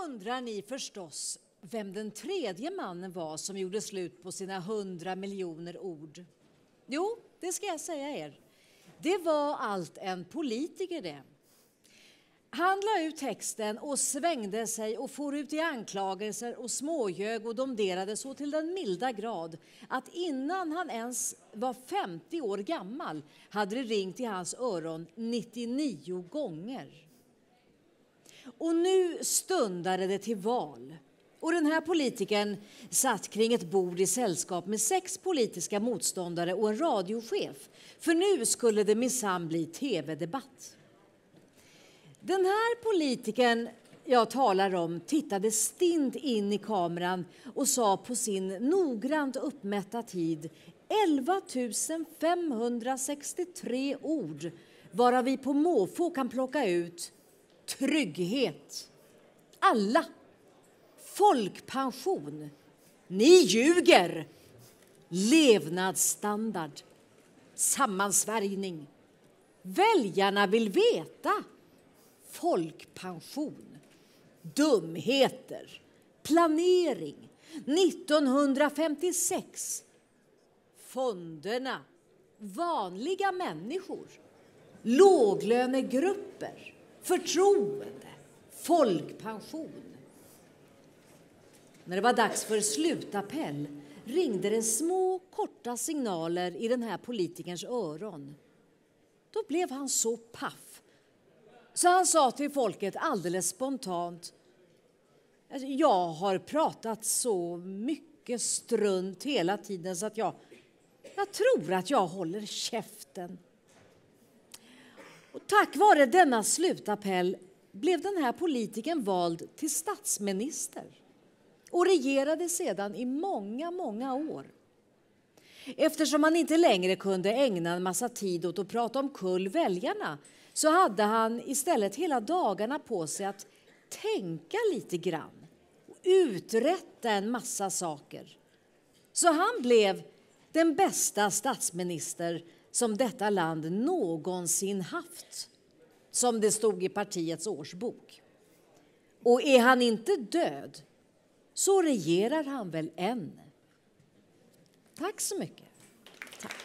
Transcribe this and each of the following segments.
undrar ni förstås vem den tredje mannen var som gjorde slut på sina 100 miljoner ord. Jo, det ska jag säga er. Det var allt en politiker det. Han la ut texten och svängde sig och for ut i anklagelser och småljög och domderade så till den milda grad att innan han ens var 50 år gammal hade det ringt i hans öron 99 gånger. Och nu stundade det till val. Och den här politikern satt kring ett bord i sällskap med 6 politiska motståndare och en radiochef. För nu skulle det minsann bli tv-debatt. Den här politikern jag talar om tittade stint in i kameran och sa på sin noggrant uppmätta tid 11 563 ord, varav vi på måfå kan plocka ut trygghet, alla, folkpension, ni ljuger, levnadsstandard, sammansvärjning, väljarna vill veta, folkpension, dumheter, planering, 1956, fonderna, vanliga människor, låglönegrupper, förtroende, folkpension. När det var dags för slutappell ringde det små korta signaler i den här politikerns öron. Då blev han så paff. Så han sa till folket alldeles spontant: jag har pratat så mycket strunt hela tiden så att jag tror att jag håller käften. Och tack vare denna slutappell blev den här politikern vald till statsminister och regerade sedan i många, många år. Eftersom han inte längre kunde ägna en massa tid åt att prata om kull väljarna så hade han istället hela dagarna på sig att tänka lite grann och uträtta en massa saker. Så han blev den bästa statsminister som detta land någonsin haft, som det stod i partiets årsbok. Och är han inte död så regerar han väl än. Tack så mycket. Tack.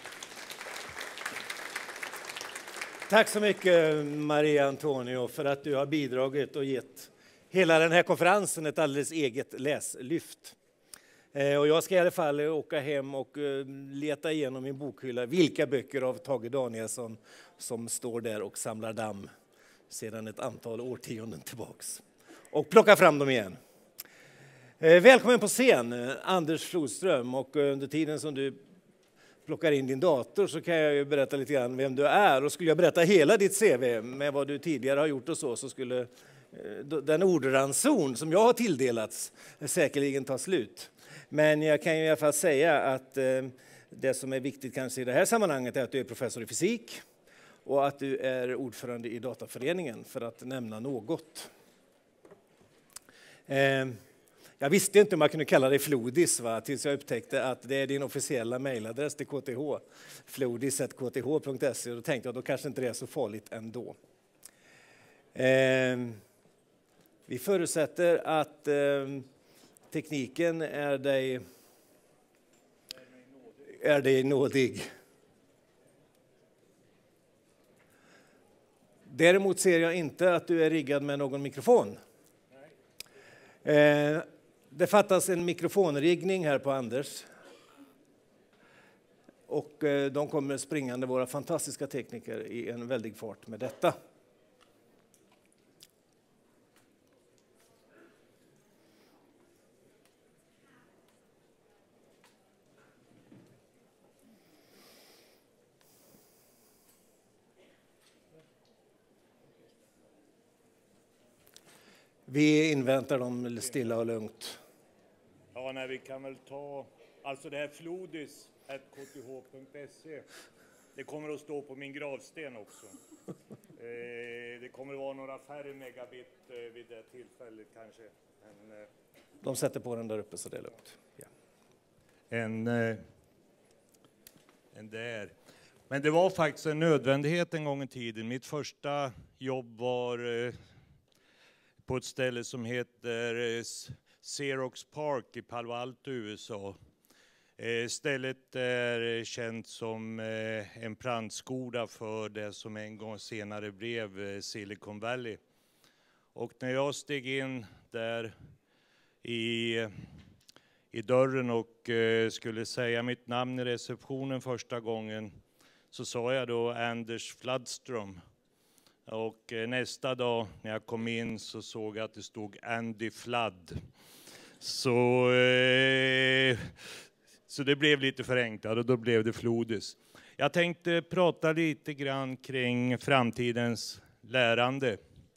Tack så mycket, Maria Antonio, för att du har bidragit och gett hela den här konferensen ett alldeles eget läslyft. Och jag ska i alla fall åka hem och leta igenom min bokhylla vilka böcker av Tage Danielsson som står där och samlar damm sedan ett antal årtionden tillbaks. Och plocka fram dem igen. Välkommen på scen, Anders Flodström. Och under tiden som du plockar in din dator så kan jag ju berätta lite grann vem du är. Och skulle jag berätta hela ditt CV med vad du tidigare har gjort och så skulle den ordranson som jag har tilldelats säkerligen ta slut. Men jag kan ju i alla fall säga att det som är viktigt kanske i det här sammanhanget är att du är professor i fysik och att du är ordförande i Dataföreningen, för att nämna något. Jag visste inte om jag kunde kalla dig Flodis, tills jag upptäckte att det är din officiella mejladress till KTH, flodis@kth.se. Då tänkte jag då kanske inte det är så farligt ändå. Vi förutsätter att tekniken är dig nådig. Däremot ser jag inte att du är riggad med någon mikrofon. Det fattas en mikrofonriggning här på Anders. Och de kommer springande, våra fantastiska tekniker, i en väldig fart med detta. Vi inväntar dem stilla och lugnt. Ja, nej, vi kan väl ta... Alltså det här flodis@kth.se. Det kommer att stå på min gravsten också. Det kommer att vara några färre megabit vid det tillfället kanske. Men, de sätter på den där uppe så det är lugnt. Ja. En där. Men det var faktiskt en nödvändighet en gång i tiden. Mitt första jobb var på ett ställe som heter Xerox Park i Palo Alto, USA. Stället är känt som en plantskola för det som en gång senare blev Silicon Valley. Och när jag steg in där i dörren och skulle säga mitt namn i receptionen första gången, så sa jag då Anders Floodström. Och nästa dag när jag kom in så såg jag att det stod Andy Flood. Så det blev lite förenklat och då blev det Flodus. Jag tänkte prata lite grann kring framtidens lärande.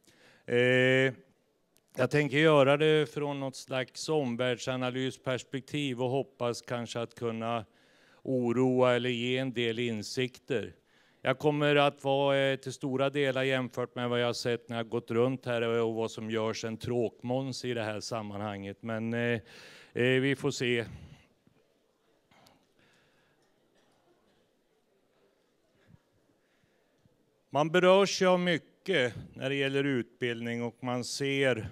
Jag tänker göra det från något slags omvärldsanalysperspektiv och hoppas kanske att kunna oroa eller ge en del insikter. Jag kommer att vara till stora delar jämfört med vad jag har sett när jag gått runt här och vad som görs en tråkmåns i det här sammanhanget. Men vi får se. Man berörs ju av mycket när det gäller utbildning och man ser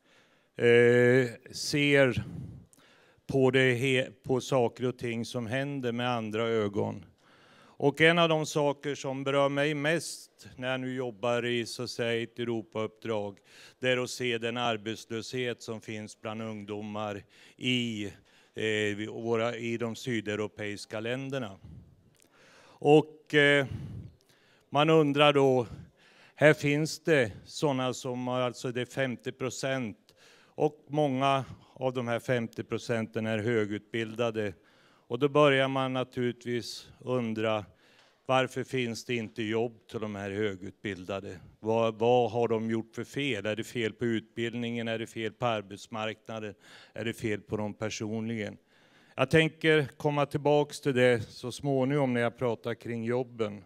på saker och ting som händer med andra ögon. Och en av de saker som berör mig mest när jag nu jobbar i så att säga ett Europauppdrag, det är att se den arbetslöshet som finns bland ungdomar i de sydeuropeiska länderna. Och man undrar då, här finns det sådana som alltså det är 50% och många av de här 50% är högutbildade. Och då börjar man naturligtvis undra, varför finns det inte jobb till de här högutbildade? Vad har de gjort för fel? Är det fel på utbildningen? Är det fel på arbetsmarknaden? Är det fel på dem personligen? Jag tänker komma tillbaka till det så småningom när jag pratar kring jobben.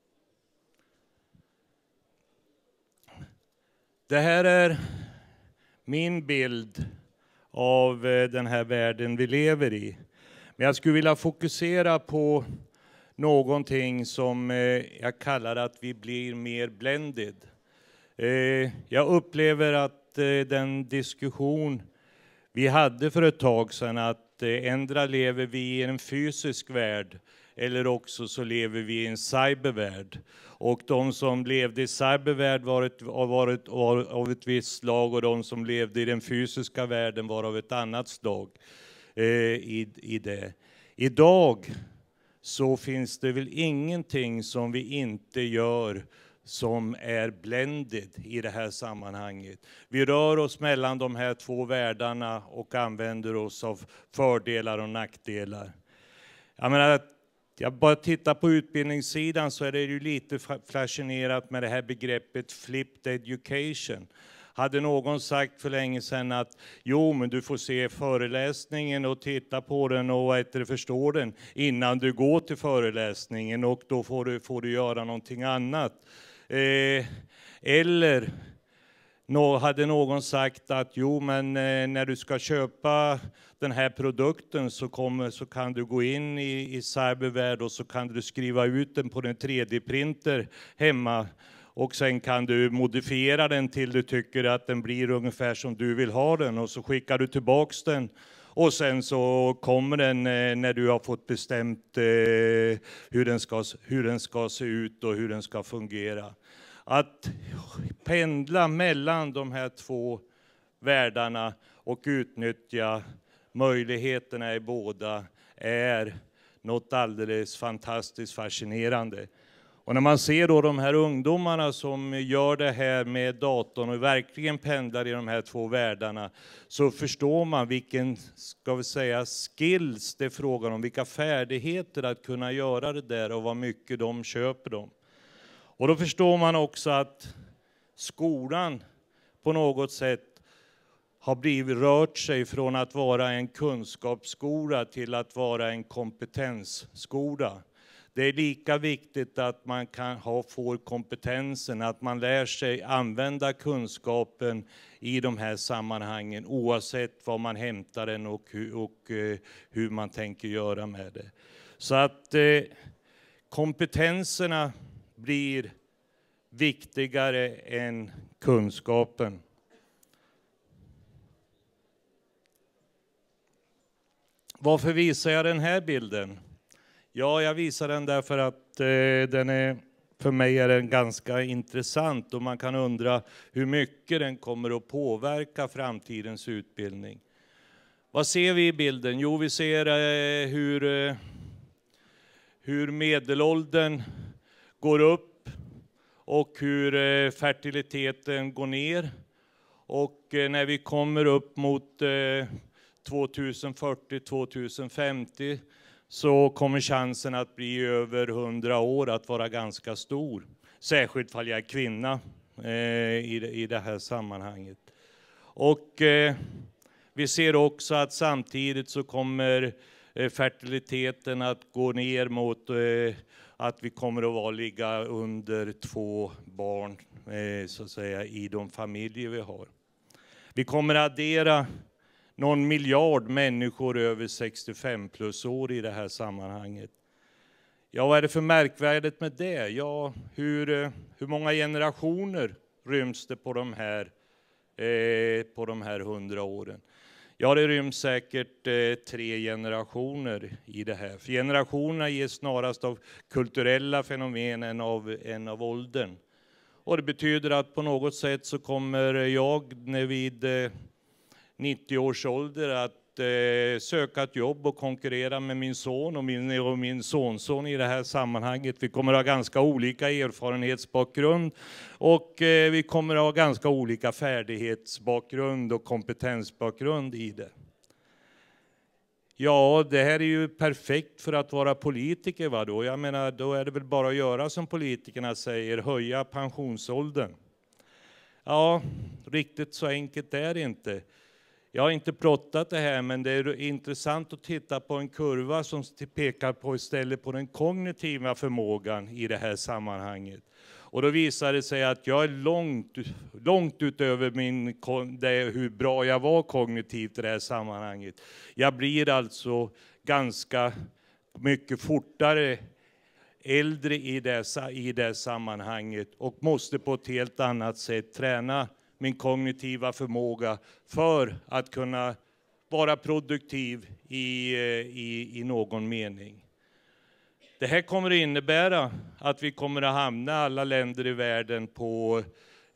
Det här är min bild av den här världen vi lever i. Men jag skulle vilja fokusera på någonting som jag kallar att vi blir mer blended. Jag upplever att den diskussion vi hade för ett tag sedan, att ändra lever vi i en fysisk värld eller också så lever vi i en cybervärld. Och de som levde i cybervärld var av ett visst slag och de som levde i den fysiska världen var av ett annat slag i det. Idag så finns det väl ingenting som vi inte gör som är blended i det här sammanhanget. Vi rör oss mellan de här två världarna och använder oss av fördelar och nackdelar. Jag menar, jag bara tittar på utbildningssidan så är det ju lite fascinerat med det här begreppet flipped education. Hade någon sagt för länge sedan att jo, men du får se föreläsningen och titta på den och förstå den innan du går till föreläsningen och då får du göra någonting annat. Eller hade någon sagt att jo, men när du ska köpa den här produkten så kan du gå in i cybervärld och så kan du skriva ut den på en 3D-printer hemma. Och sen kan du modifiera den till du tycker att den blir ungefär som du vill ha den. Och så skickar du tillbaks den. Och sen så kommer den när du har fått bestämt hur den ska se ut och hur den ska fungera. Att pendla mellan de här två världarna och utnyttja möjligheterna i båda är något alldeles fantastiskt fascinerande. Och när man ser då de här ungdomarna som gör det här med datorn och verkligen pendlar i de här två världarna, så förstår man vilken, ska vi säga, skills det är frågan om, vilka färdigheter att kunna göra det där och vad mycket de köper dem. Och då förstår man också att skolan på något sätt har rört sig från att vara en kunskapsskola till att vara en kompetensskola. Det är lika viktigt att man får kompetensen, att man lär sig använda kunskapen i de här sammanhangen oavsett var man hämtar den och hur man tänker göra med det. Så att kompetenserna blir viktigare än kunskapen. Varför visar jag den här bilden? Ja, jag visar den därför att den är, för mig är den ganska intressant och man kan undra hur mycket den kommer att påverka framtidens utbildning. Vad ser vi i bilden? Jo, vi ser hur medelåldern går upp och hur fertiliteten går ner. Och när vi kommer upp mot 2040-2050 så kommer chansen att bli över 100 år att vara ganska stor. Särskilt fall jag är kvinna i det här sammanhanget. Och vi ser också att samtidigt så kommer fertiliteten att gå ner mot att vi kommer att ligga under 2 barn så att säga, i de familjer vi har. Vi kommer att addera någon miljard människor över 65 plus år i det här sammanhanget. Ja, vad är det för märkvärdigt med det? Ja, hur många generationer ryms det på de här 100 åren? Ja, det ryms säkert 3 generationer i det här. För generationerna ges snarast av kulturella fenomen än av åldern. Och det betyder att på något sätt så kommer jag vid 90 års ålder att söka ett jobb och konkurrera med min son och min sonson i det här sammanhanget. Vi kommer att ha ganska olika erfarenhetsbakgrund och vi kommer att ha ganska olika färdighetsbakgrund och kompetensbakgrund i det. Ja, det här är ju perfekt för att vara politiker, va då? Jag menar, då är det väl bara att göra som politikerna säger, höja pensionsåldern. Ja, riktigt så enkelt är det inte. Jag har inte plottat det här, men det är intressant att titta på en kurva som pekar på istället på den kognitiva förmågan i det här sammanhanget. Och då visar det sig att jag är långt utöver hur bra jag var kognitivt i det här sammanhanget. Jag blir alltså ganska mycket fortare äldre i det sammanhanget och måste på ett helt annat sätt träna min kognitiva förmåga för att kunna vara produktiv i någon mening. Det här kommer att innebära att vi kommer att hamna alla länder i världen på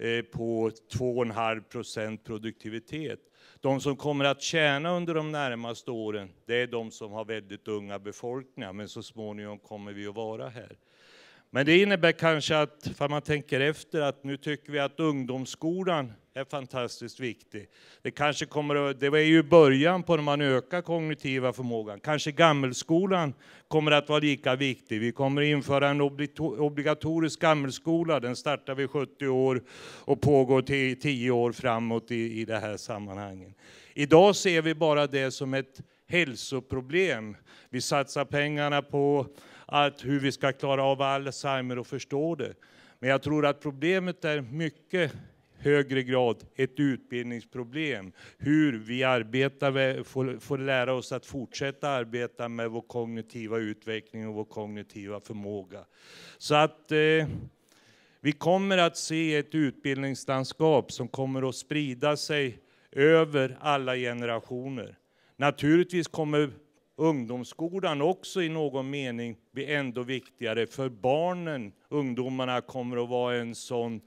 2,5% produktivitet. De som kommer att tjäna under de närmaste åren, det är de som har väldigt unga befolkningar, men så småningom kommer vi att vara här. Men det innebär kanske att, för man tänker efter, att nu tycker vi att ungdomsskolan är fantastiskt viktig. Det var ju början på när man ökar kognitiva förmågan. Kanske gammelskolan kommer att vara lika viktig. Vi kommer att införa en obligatorisk gammelskola. Den startar vid 70 år och pågår till 10 år framåt i det här sammanhanget. Idag ser vi bara det som ett hälsoproblem. Vi satsar pengarna på hur vi ska klara av Alzheimer och förstå det. Men jag tror att problemet är mycket högre grad ett utbildningsproblem. Hur vi får lära oss att fortsätta arbeta med vår kognitiva utveckling och vår kognitiva förmåga. Så att vi kommer att se ett utbildningslandskap som kommer att sprida sig över alla generationer. Naturligtvis kommer ungdomsskolan också i någon mening bli ändå viktigare, för ungdomarna kommer att vara en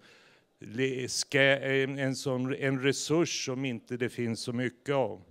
resurs som inte det finns så mycket av.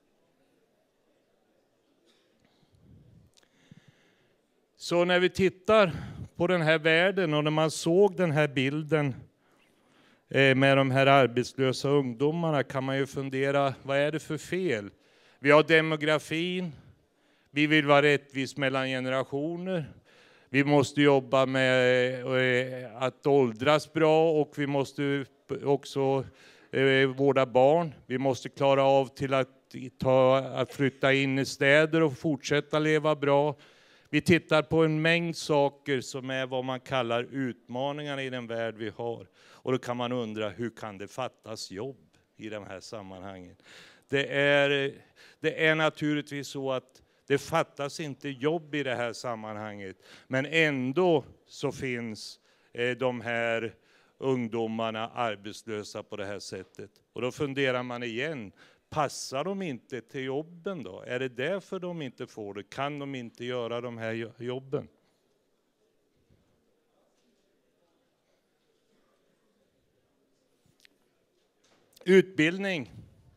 Så när vi tittar på den här världen och när man såg den här bilden med de här arbetslösa ungdomarna, kan man ju fundera, vad är det för fel? Vi har demografin, vi vill vara rättvis mellan generationer. Vi måste jobba med att åldras bra och vi måste också vårda barn. Vi måste klara av till att flytta in i städer och fortsätta leva bra. Vi tittar på en mängd saker som är vad man kallar utmaningarna i den värld vi har. Och då kan man undra, hur kan det fattas jobb i de här sammanhangen? Det är naturligtvis så att det fattas inte jobb i det här sammanhanget, men ändå så finns de här ungdomarna arbetslösa på det här sättet. Och då funderar man igen, Passar de inte till jobben då? Är det därför de inte får det? Kan de inte göra de här jobben? Utbildning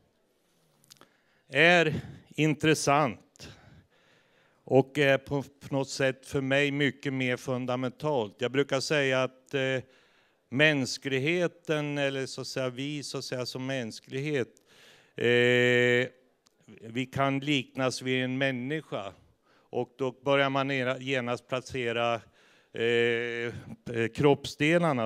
är intressant och är på något sätt för mig mycket mer fundamentalt. Jag brukar säga att mänskligheten, eller så att säga vi så att säga som mänsklighet, vi kan liknas vid en människa, och då börjar man genast placera kroppsdelarna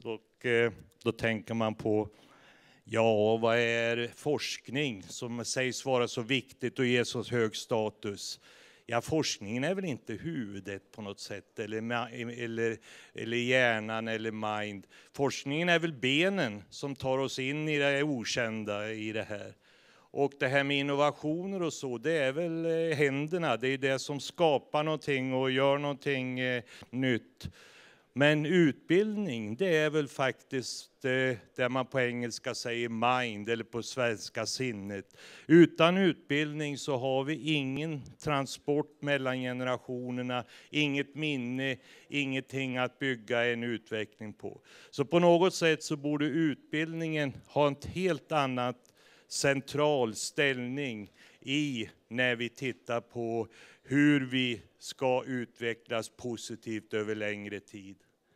då tänker man på, ja, vad är forskning som sägs vara så viktigt och ger så hög status? Ja, forskningen är väl inte huvudet på något sätt, eller hjärnan eller mind. Forskningen är väl benen som tar oss in i det okända i det här. Och det här med innovationer och så, det är väl händerna. Det är det som skapar någonting och gör någonting nytt. Men utbildning, det är väl faktiskt det man på engelska säger mind, eller på svenska sinnet. Utan utbildning så har vi ingen transport mellan generationerna, inget minne, ingenting att bygga en utveckling på. Så på något sätt så borde utbildningen ha en helt annan central ställning när vi tittar på hur vi ska utvecklas positivt över längre tid.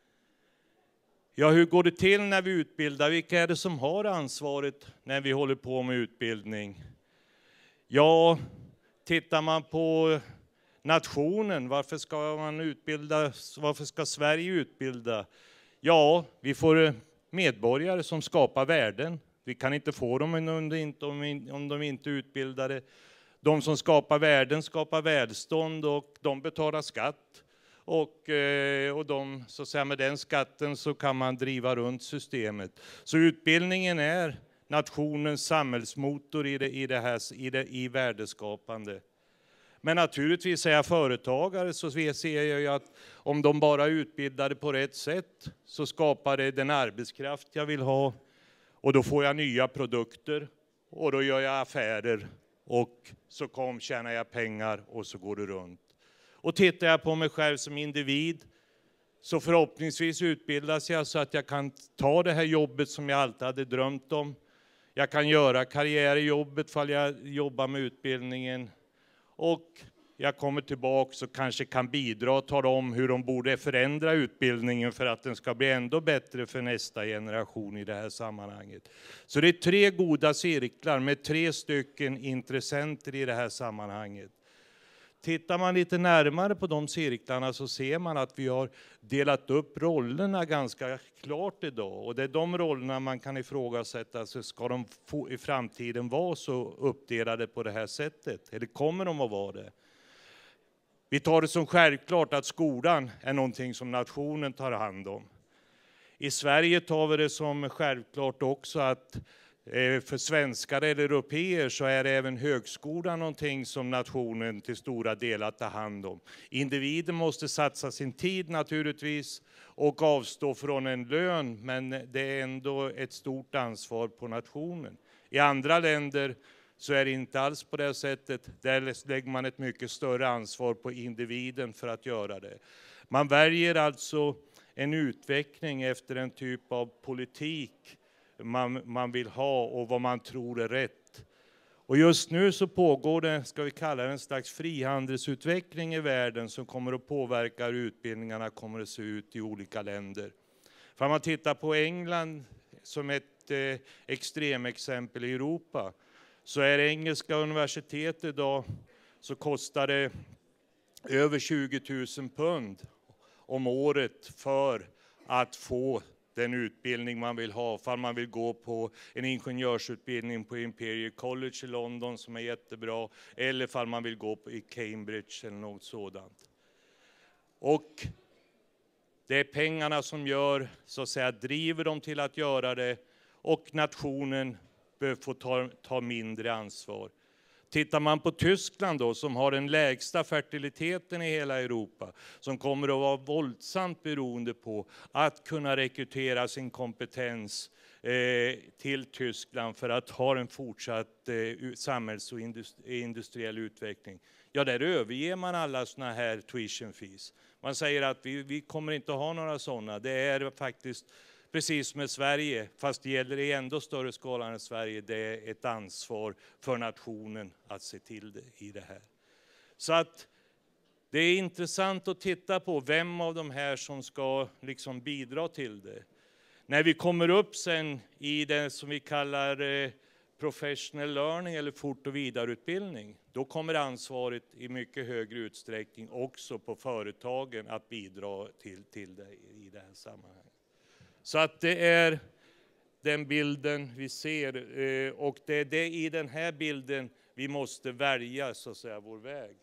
Ja, hur går det till när vi utbildar? Vilka är det som har ansvaret när vi håller på med utbildning? Ja, tittar man på nationen, varför ska man utbilda? Varför ska Sverige utbilda? Ja, vi får medborgare som skapar värden. Vi kan inte få dem om de inte är utbildade. De som skapar värden skapar välstånd, och de betalar skatt. Och så att säga, med den skatten så kan man driva runt systemet. Så utbildningen är nationens samhällsmotor i värdeskapande. Men naturligtvis är jag företagare, så ser jag ju att om de bara är utbildade på rätt sätt så skapar det den arbetskraft jag vill ha. Och då får jag nya produkter, och då gör jag affärer, och så tjänar jag pengar, och så går det runt. Och tittar jag på mig själv som individ, så förhoppningsvis utbildas jag så att jag kan ta det här jobbet som jag alltid hade drömt om. Jag kan göra karriär i jobbet för jag jobbar med utbildningen. Och jag kommer tillbaka och kanske kan bidra och tala om hur de borde förändra utbildningen för att den ska bli ändå bättre för nästa generation i det här sammanhanget. Så det är 3 goda cirklar med 3 stycken intressenter i det här sammanhanget. Tittar man lite närmare på de cirklarna så ser man att vi har delat upp rollerna ganska klart idag. Och det är de rollerna man kan ifrågasätta, så ska de i framtiden vara så uppdelade på det här sättet? Eller kommer de att vara det? Vi tar det som självklart att skolan är någonting som nationen tar hand om. I Sverige tar vi det som självklart också att för svenskar eller européer så är även högskolan någonting som nationen till stora delar tar hand om. Individen måste satsa sin tid naturligtvis och avstå från en lön, men det är ändå ett stort ansvar på nationen. I andra länder så är det inte alls på det sättet. Där lägger man ett mycket större ansvar på individen för att göra det. Man väljer alltså en utveckling efter en typ av politik man vill ha och vad man tror är rätt. Och just nu så pågår det, ska vi kalla det, en slags frihandelsutveckling i världen som kommer att påverka hur utbildningarna kommer att se ut i olika länder. För om man tittar på England som ett extremexempel i Europa, så är det engelska universitet idag så kostar det över 20 000 pund om året för att få den utbildning man vill ha. För man vill gå på en ingenjörsutbildning på Imperial College i London som är jättebra, eller för man vill gå i Cambridge eller något sådant. Och det är pengarna som gör, så att säga, driver dem till att göra det, och nationen får ta mindre ansvar. Tittar man på Tyskland då, som har den lägsta fertiliteten i hela Europa, som kommer att vara våldsamt beroende på att kunna rekrytera sin kompetens till Tyskland för att ha en fortsatt samhälls- och industriell utveckling. Ja, där överger man alla såna här tuition fees. Man säger att vi kommer inte att ha några sådana. Det är faktiskt precis som i Sverige, fast det gäller i ändå större skala än Sverige. Det är ett ansvar för nationen att se till det i det här. Så att det är intressant att titta på vem av de här som ska liksom bidra till det. När vi kommer upp sen i det som vi kallar professional learning eller fort- och vidareutbildning, då kommer ansvaret i mycket högre utsträckning också på företagen att bidra till det i det här sammanhanget. Så att det är den bilden vi ser, och det är det i den här bilden vi måste välja så att säga vår väg.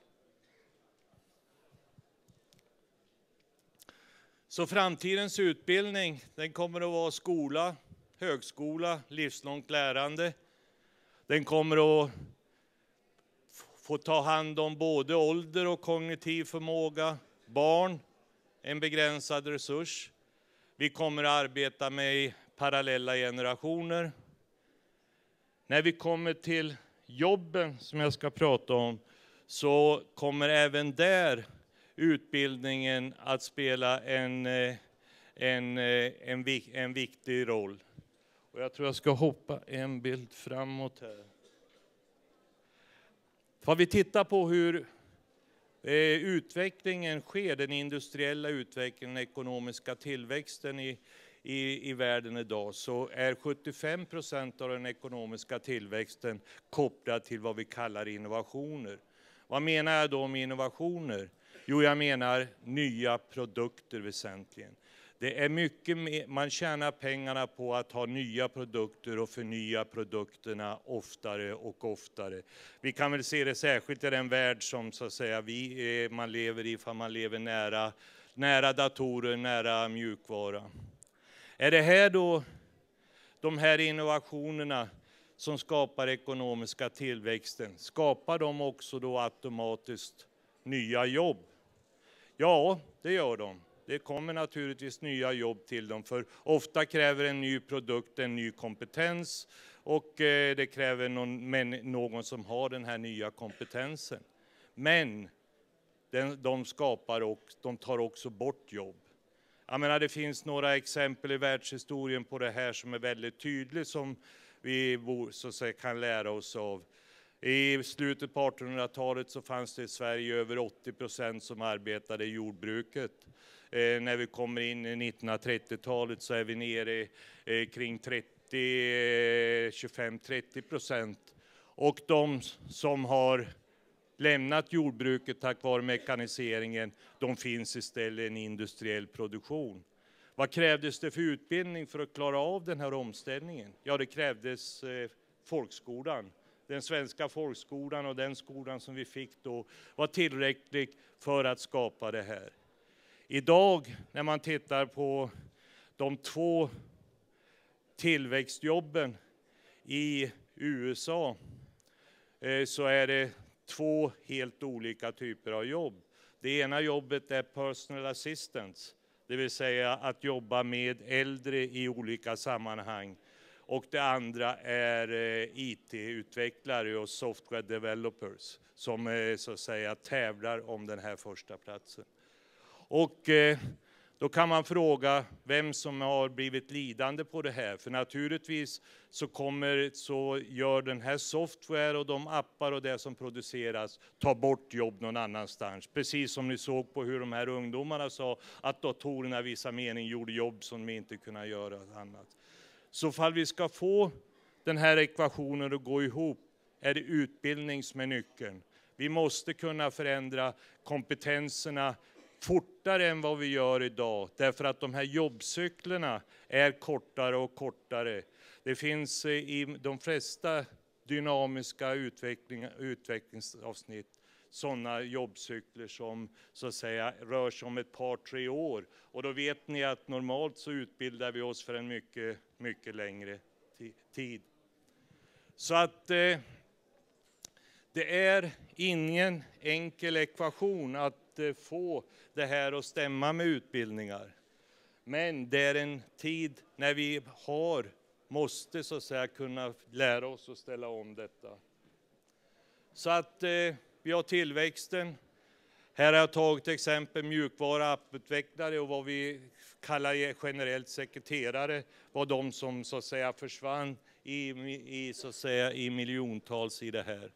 Så framtidens utbildning, den kommer att vara skola, högskola, livslångt lärande. Den kommer att få ta hand om både ålder och kognitiv förmåga, barn, en begränsad resurs. Vi kommer att arbeta med parallella generationer. När vi kommer till jobben som jag ska prata om, så kommer även där utbildningen att spela en viktig roll. Och jag tror jag ska hoppa en bild framåt här. Vad vi tittar på hur utvecklingen sker, den industriella utvecklingen, den ekonomiska tillväxten i världen idag, så är 75% av den ekonomiska tillväxten kopplad till vad vi kallar innovationer. Vad menar jag då med innovationer? Jo, jag menar nya produkter väsentligen. Det är mycket, man tjänar pengarna på att ha nya produkter och förnya produkterna oftare och oftare. Vi kan väl se det särskilt i den värld som så att säga man lever i, för man lever nära datorer, nära mjukvara. Är det här då de här innovationerna som skapar ekonomiska tillväxten? Skapar de också då automatiskt nya jobb? Ja, det gör de. Det kommer naturligtvis nya jobb till dem, för ofta kräver en ny produkt en ny kompetens, och det kräver någon som har den här nya kompetensen. Men de tar också bort jobb. Jag menar, det finns några exempel i världshistorien på det här som är väldigt tydligt, som vi så att säga kan lära oss av. I slutet på 1800-talet så fanns det i Sverige över 80% som arbetade i jordbruket. När vi kommer in i 1930-talet så är vi nere kring 25-30%. Och de som har lämnat jordbruket tack vare mekaniseringen, de finns istället i en industriell produktion. Vad krävdes det för utbildning för att klara av den här omställningen? Ja, det krävdes folkskolan. Den svenska folkskolan och den skolan som vi fick då var tillräcklig för att skapa det här. Idag när man tittar på de 2 tillväxtjobben i USA så är det 2 helt olika typer av jobb. Det ena jobbet är personal assistance, det vill säga att jobba med äldre i olika sammanhang. Och det andra är IT-utvecklare och software developers som så att säga tävlar om den här första platsen. Och då kan man fråga vem som har blivit lidande på det här. För naturligtvis så gör den här software och de appar och det som produceras ta bort jobb någon annanstans. Precis som ni såg på hur de här ungdomarna sa att datorerna i vissa mening gjorde jobb som de inte kunde göra annat. Så fall vi ska få den här ekvationen att gå ihop är det utbildning som är nyckeln. Vi måste kunna förändra kompetenserna fortare än vad vi gör idag, därför att de här jobbcyklerna är kortare och kortare. Det finns i de flesta dynamiska utvecklingsavsnitt sådana jobbcykler som så att säga rör sig om ett par, 3 år. Och då vet ni att normalt så utbildar vi oss för en mycket, mycket längre tid. Så att Det är ingen enkel ekvation att få det här att stämma med utbildningar. Men det är en tid när vi måste så att säga kunna lära oss att ställa om detta. Så att vi har tillväxten. Här har jag tagit exempel mjukvara, apputvecklare och vad vi kallar generellt sekreterare var de som så att säga försvann i miljontals i det här.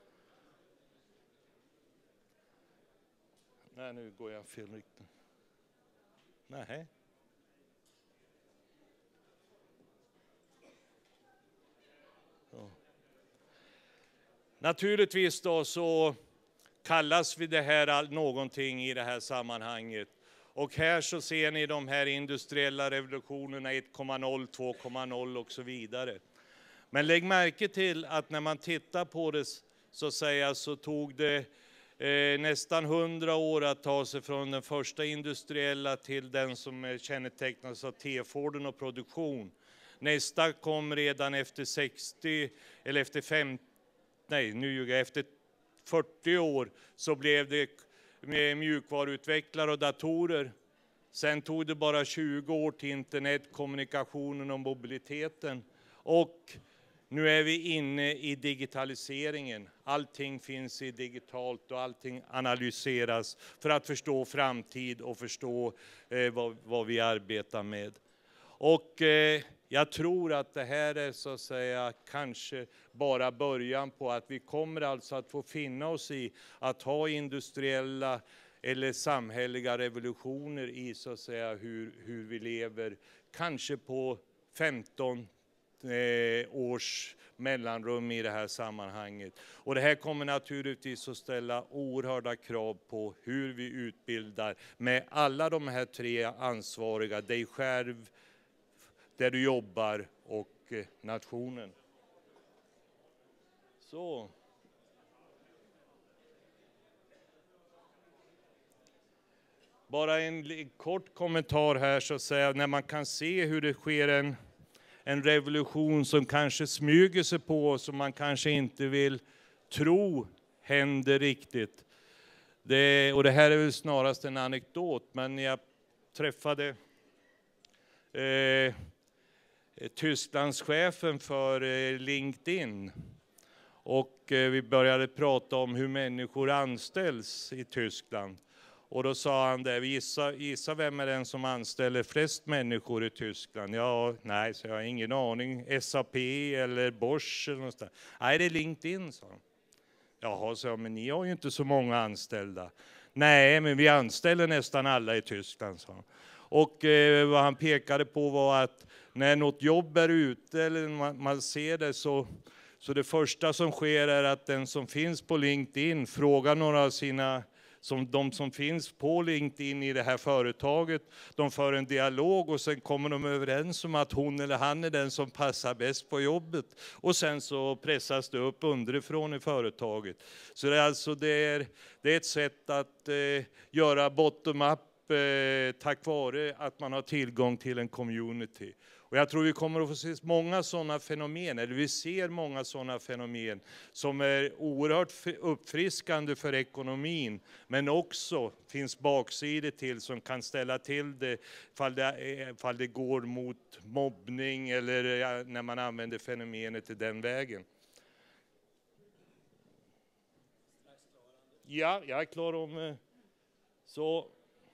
Nej, nu går jag fel riktning. Nej. Så. Naturligtvis då så kallas vi det här någonting i det här sammanhanget. Och här så ser ni de här industriella revolutionerna 1,0, 2,0 och så vidare. Men lägg märke till att när man tittar på det så att säga så tog det nästan 100 år att ta sig från den första industriella till den som kännetecknas av T-Forden och produktion. Nästa kom redan efter 60 eller efter 50, nej nu ljuger jag, efter 40 år så blev det med mjukvaruutvecklare och datorer. Sen tog det bara 20 år till internet, kommunikationen och mobiliteten. Och nu är vi inne i digitaliseringen. Allting finns i digitalt och allting analyseras för att förstå framtid och förstå vad vi arbetar med. Och jag tror att det här är så att säga kanske bara början på att vi kommer alltså att få finna oss i att ha industriella eller samhälleliga revolutioner i så att säga hur vi lever. Kanske på 15 års mellanrum i det här sammanhanget. Och det här kommer naturligtvis att ställa oerhörda krav på hur vi utbildar med alla de här tre ansvariga, dig själv, där du jobbar och nationen. Så. Bara en kort kommentar här så att säga, när man kan se hur det sker en revolution som kanske smyger sig på oss som man kanske inte vill tro händer riktigt. Och det här är väl snarast en anekdot, men jag träffade Tysklandschefen för LinkedIn och vi började prata om hur människor anställs i Tyskland. Och då sa han det, gissa vem är den som anställer flest människor i Tyskland? Ja, nej, så jag har ingen aning. SAP eller Bosch eller något där. Nej, det är LinkedIn, sa han. Jaha, så men ni har ju inte så många anställda. Nej, men vi anställer nästan alla i Tyskland, sa han. Och vad han pekade på var att när något jobb är ute eller man ser det så det första som sker är att den som finns på LinkedIn frågar några av de som finns på LinkedIn i det här företaget, de för en dialog och sen kommer de överens om att hon eller han är den som passar bäst på jobbet. Och sen så pressas det upp underifrån i företaget. Så det är alltså det är ett sätt att göra bottom-up tack vare att man har tillgång till en community. Och jag tror vi kommer att få se många sådana fenomen, eller vi ser många sådana fenomen som är oerhört uppfriskande för ekonomin, men också finns baksidor till som kan ställa till det ifall det går mot mobbning eller när man använder fenomenet i den vägen. Ja, jag är klar om så.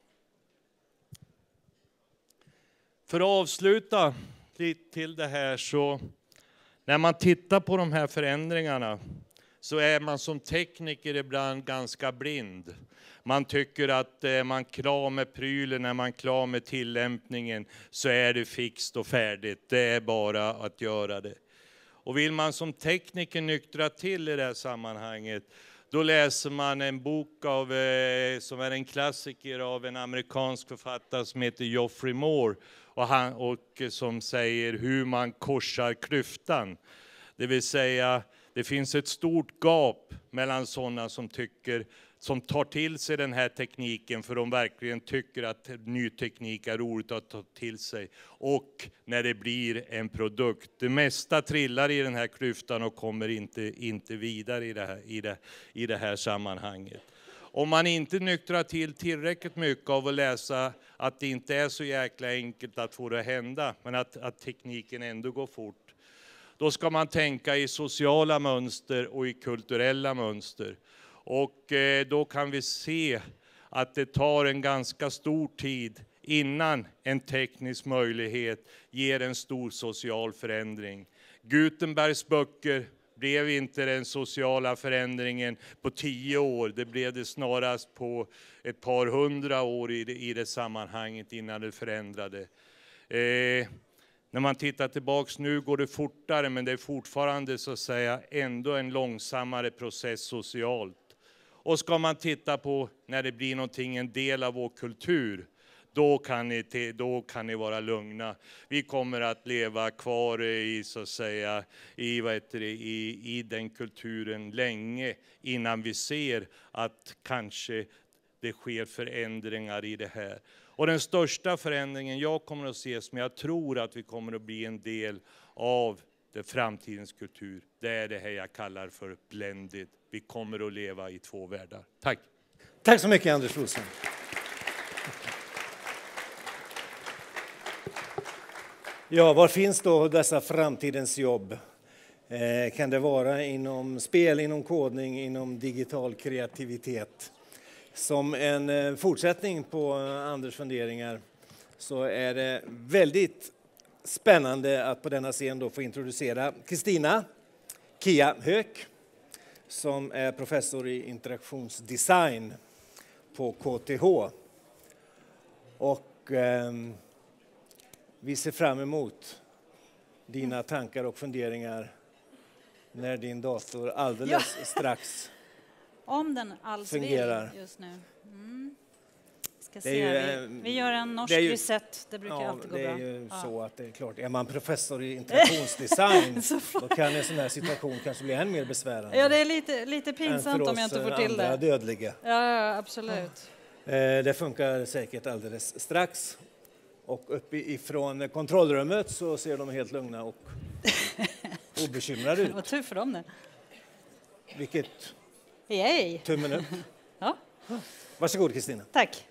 För att avsluta lite till det här så när man tittar på de här förändringarna så är man som tekniker ibland ganska blind. Man tycker att är man klar med prylen, när man är klar med tillämpningen så är det fixt och färdigt. Det är bara att göra det. Och vill man som tekniker nyktra till i det här sammanhanget, då läser man en bok som är en klassiker av en amerikansk författare som heter Geoffrey Moore. Och som säger hur man korsar klyftan. Det vill säga, det finns ett stort gap mellan sådana som tycker som tar till sig den här tekniken för de verkligen tycker att ny teknik är roligt att ta till sig. Och när det blir en produkt. Det mesta trillar i den här klyftan och kommer inte vidare i det här sammanhanget. Om man inte nyktrar till tillräckligt mycket av att läsa att det inte är så jäkla enkelt att få det att hända, men att tekniken ändå går fort. Då ska man tänka i sociala mönster och i kulturella mönster. Och då kan vi se att det tar en ganska stor tid innan en teknisk möjlighet ger en stor social förändring. Gutenbergs böcker blev inte den sociala förändringen på 10 år. Det blev det snarast på ett par 100 år i det sammanhanget innan det förändrade. När man tittar tillbaks nu går det fortare, men det är fortfarande så att säga ändå en långsammare process socialt. Och ska man titta på när det blir någonting en del av vår kultur, då kan ni vara lugna. Vi kommer att leva kvar i den kulturen länge innan vi ser att kanske det sker förändringar i det här. Och den största förändringen jag kommer att se, som jag tror att vi kommer att bli en del av det framtidens kultur, det är det här jag kallar för blended. Vi kommer att leva i 2 världar. Tack! Tack så mycket, Anders Rosén. Ja, var finns då dessa framtidens jobb? Kan det vara inom spel, inom kodning, inom digital kreativitet? Som en fortsättning på Anders funderingar så är det väldigt spännande att på denna scen då få introducera Kristina Kia Höök, som är professor i interaktionsdesign på KTH. Och vi ser fram emot dina tankar och funderingar när din dator alldeles strax om den alls fungerar. Vill just nu. Ska se. Vi gör en norsk reset, det brukar alltid gå bra. Det är ju så att det är klart, är man professor i interaktionsdesign då kan en sån här situation kanske bli än mer besvärande. Ja, det är lite pinsamt om jag inte får till det. Dödliga. Ja, absolut. Det funkar säkert alldeles strax. Och uppifrån kontrollrummet så ser de helt lugna och obekymrade ut. Vad tur för dem det. Vilket Yay. tummen upp. Ja. Varsågod, Kristina. Tack.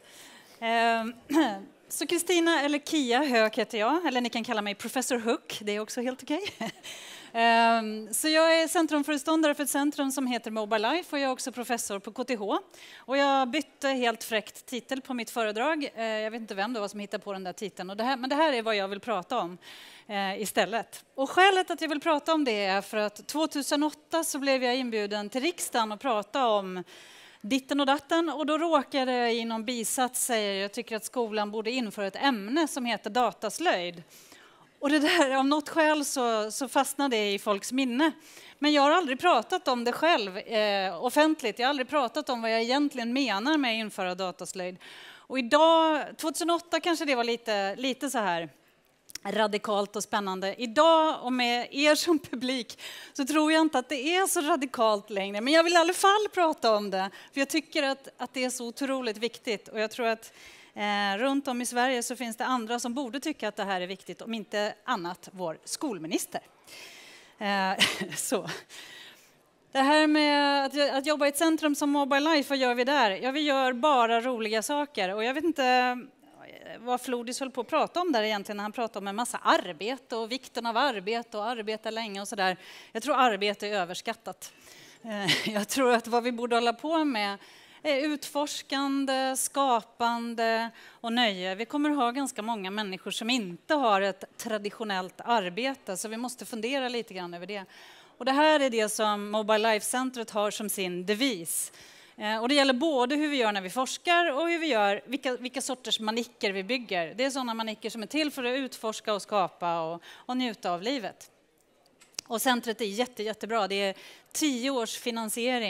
Så Kristina, eller Kia Höök heter jag, eller ni kan kalla mig Professor Hook, det är också helt okej. Så jag är centrumföreståndare för ett centrum som heter Mobile Life och jag är också professor på KTH. Och jag bytte helt fräckt titel på mitt föredrag. Jag vet inte vem det var som hittade på den där titeln. Men det här är vad jag vill prata om istället. Och skälet att jag vill prata om det är för att 2008 så blev jag inbjuden till riksdagen och prata om ditten och datten, och då råkade jag i någon bisats säga jag tycker att skolan borde införa ett ämne som heter dataslöjd. Och det där, av något skäl så fastnade det i folks minne. Men jag har aldrig pratat om det själv offentligt. Jag har aldrig pratat om vad jag egentligen menar med att införa dataslöjd. Och idag, 2008 kanske det var lite så här radikalt och spännande. Idag, och med er som publik, så tror jag inte att det är så radikalt längre. Men jag vill i alla fall prata om det. För jag tycker att det är så otroligt viktigt. Och jag tror att runt om i Sverige så finns det andra som borde tycka att det här är viktigt. Om inte annat vår skolminister. Så. Det här med att jobba i ett centrum som Mobile Life, vad gör vi där? Ja, vi gör bara roliga saker. Och jag vet inte vad Flodis höll på att prata om där egentligen när han pratade om en massa arbete och vikten av arbete och arbeta länge och sådär. Jag tror arbete är överskattat. Jag tror att vad vi borde hålla på med är utforskande, skapande och nöje. Vi kommer att ha ganska många människor som inte har ett traditionellt arbete, så vi måste fundera lite grann över det. Och det här är det som Mobile Life-centret har som sin devis. Och det gäller både hur vi gör när vi forskar och hur vi gör, vilka sorters manicker vi bygger. Det är sådana manicker som är till för att utforska och skapa och njuta av livet. Och centret är jättebra. Det är 10 års finansiering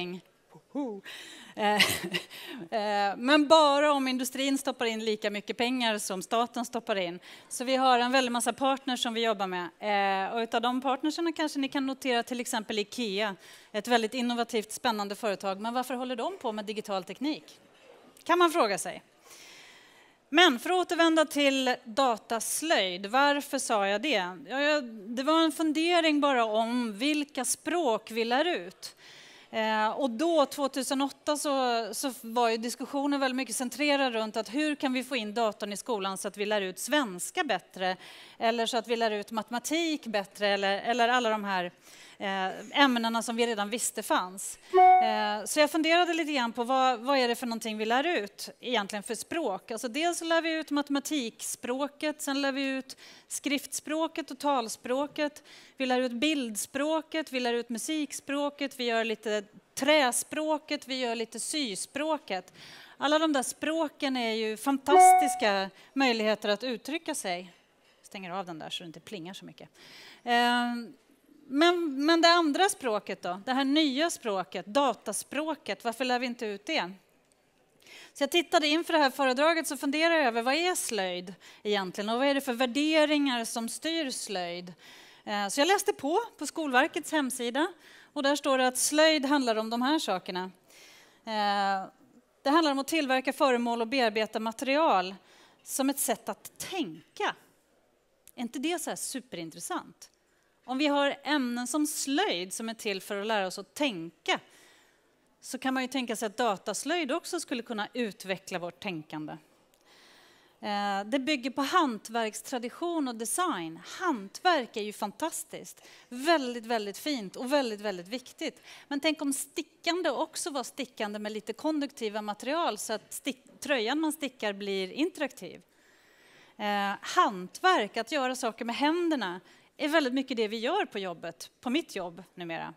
Men bara om industrin stoppar in lika mycket pengar som staten stoppar in. Så vi har en väldig massa partners som vi jobbar med. Och utav de partnerserna kanske ni kan notera till exempel IKEA. Ett väldigt innovativt, spännande företag. Men varför håller de på med digital teknik? Kan man fråga sig. Men för att återvända till dataslöjd, varför sa jag det? Det var en fundering bara om vilka språk vi lär ut. Och då 2008 så var ju diskussionen väldigt mycket centrerad runt att hur kan vi få in datorn i skolan så att vi lär ut svenska bättre eller så att vi lär ut matematik bättre eller alla de här ämnena som vi redan visste fanns. Så jag funderade lite grann på vad är det för någonting vi lär ut egentligen för språk. Alltså dels så lär vi ut matematikspråket, sen lär vi ut skriftspråket och talspråket. Vi lär ut bildspråket, vi lär ut musikspråket, vi gör lite träspråket, vi gör lite syspråket. Alla de där språken är ju fantastiska möjligheter att uttrycka sig. Jag stänger av den där så det inte plingar så mycket. Men det andra språket då, det här nya språket, dataspråket, varför lär vi inte ut det? Så jag tittade inför det här föredraget så funderade jag över vad är slöjd egentligen och vad är det för värderingar som styr slöjd? Så jag läste på Skolverkets hemsida och där står det att slöjd handlar om de här sakerna. Det handlar om att tillverka föremål och bearbeta material som ett sätt att tänka. Är inte det så här superintressant? Om vi har ämnen som slöjd som är till för att lära oss att tänka så kan man ju tänka sig att dataslöjd också skulle kunna utveckla vårt tänkande. Det bygger på hantverkstradition och design. Hantverk är ju fantastiskt. Väldigt, väldigt fint och väldigt, väldigt viktigt. Men tänk om stickande också var stickande med lite konduktiva material så att tröjan man stickar blir interaktiv. Hantverk, att göra saker med händerna, är väldigt mycket det vi gör på jobbet, på mitt jobb numera.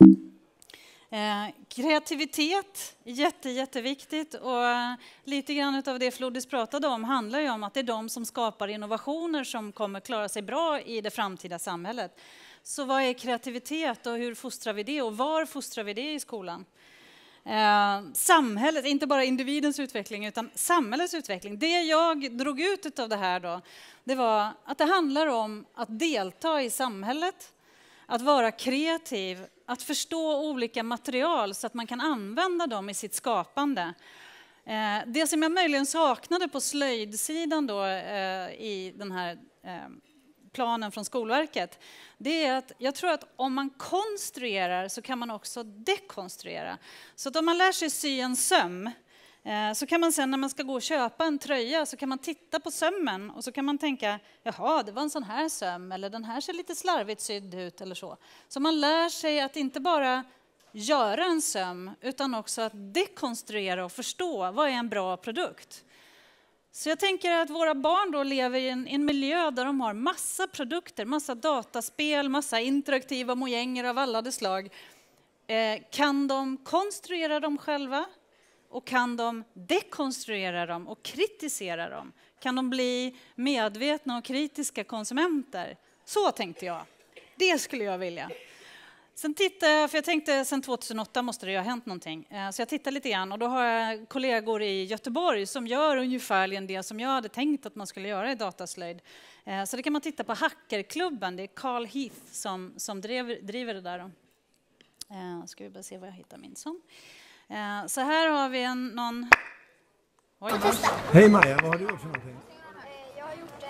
Kreativitet är jätteviktigt och lite grann av det Flodis pratade om handlar ju om att det är de som skapar innovationer som kommer klara sig bra i det framtida samhället. Så vad är kreativitet och hur fostrar vi det och var fostrar vi det i skolan? Samhället, inte bara individens utveckling utan samhällets utveckling. Det jag drog ut av det här då, det var att det handlar om att delta i samhället, att vara kreativ, att förstå olika material så att man kan använda dem i sitt skapande. Det som jag möjligen saknade på slöjdsidan då, i den här planen från Skolverket, det är att jag tror att om man konstruerar så kan man också dekonstruera. Så att om man lär sig sy en söm så kan man sen när man ska gå och köpa en tröja så kan man titta på sömmen och så kan man tänka, jaha, det var en sån här söm eller den här ser lite slarvigt sydd ut eller så. Så man lär sig att inte bara göra en söm utan också att dekonstruera och förstå vad är en bra produkt. Så jag tänker att våra barn då lever i en miljö där de har massa produkter, massa dataspel, massa interaktiva mojänger av alla de slag. Kan de konstruera dem själva? Och kan de dekonstruera dem och kritisera dem? Kan de bli medvetna och kritiska konsumenter? Så tänkte jag. Det skulle jag vilja. Sen tittade jag, för jag tänkte sen 2008 måste det ju ha hänt någonting. Så jag tittade lite grann och då har jag kollegor i Göteborg som gör ungefärligen det som jag hade tänkt att man skulle göra i dataslöjd. Så det kan man titta på Hackerklubben, det är Carl Heath som driver det där. Ska vi bara se vad jag hittar min sån. Så här har vi någon... Oj. Hej Maja, vad har du gjort för någonting? Jag har gjort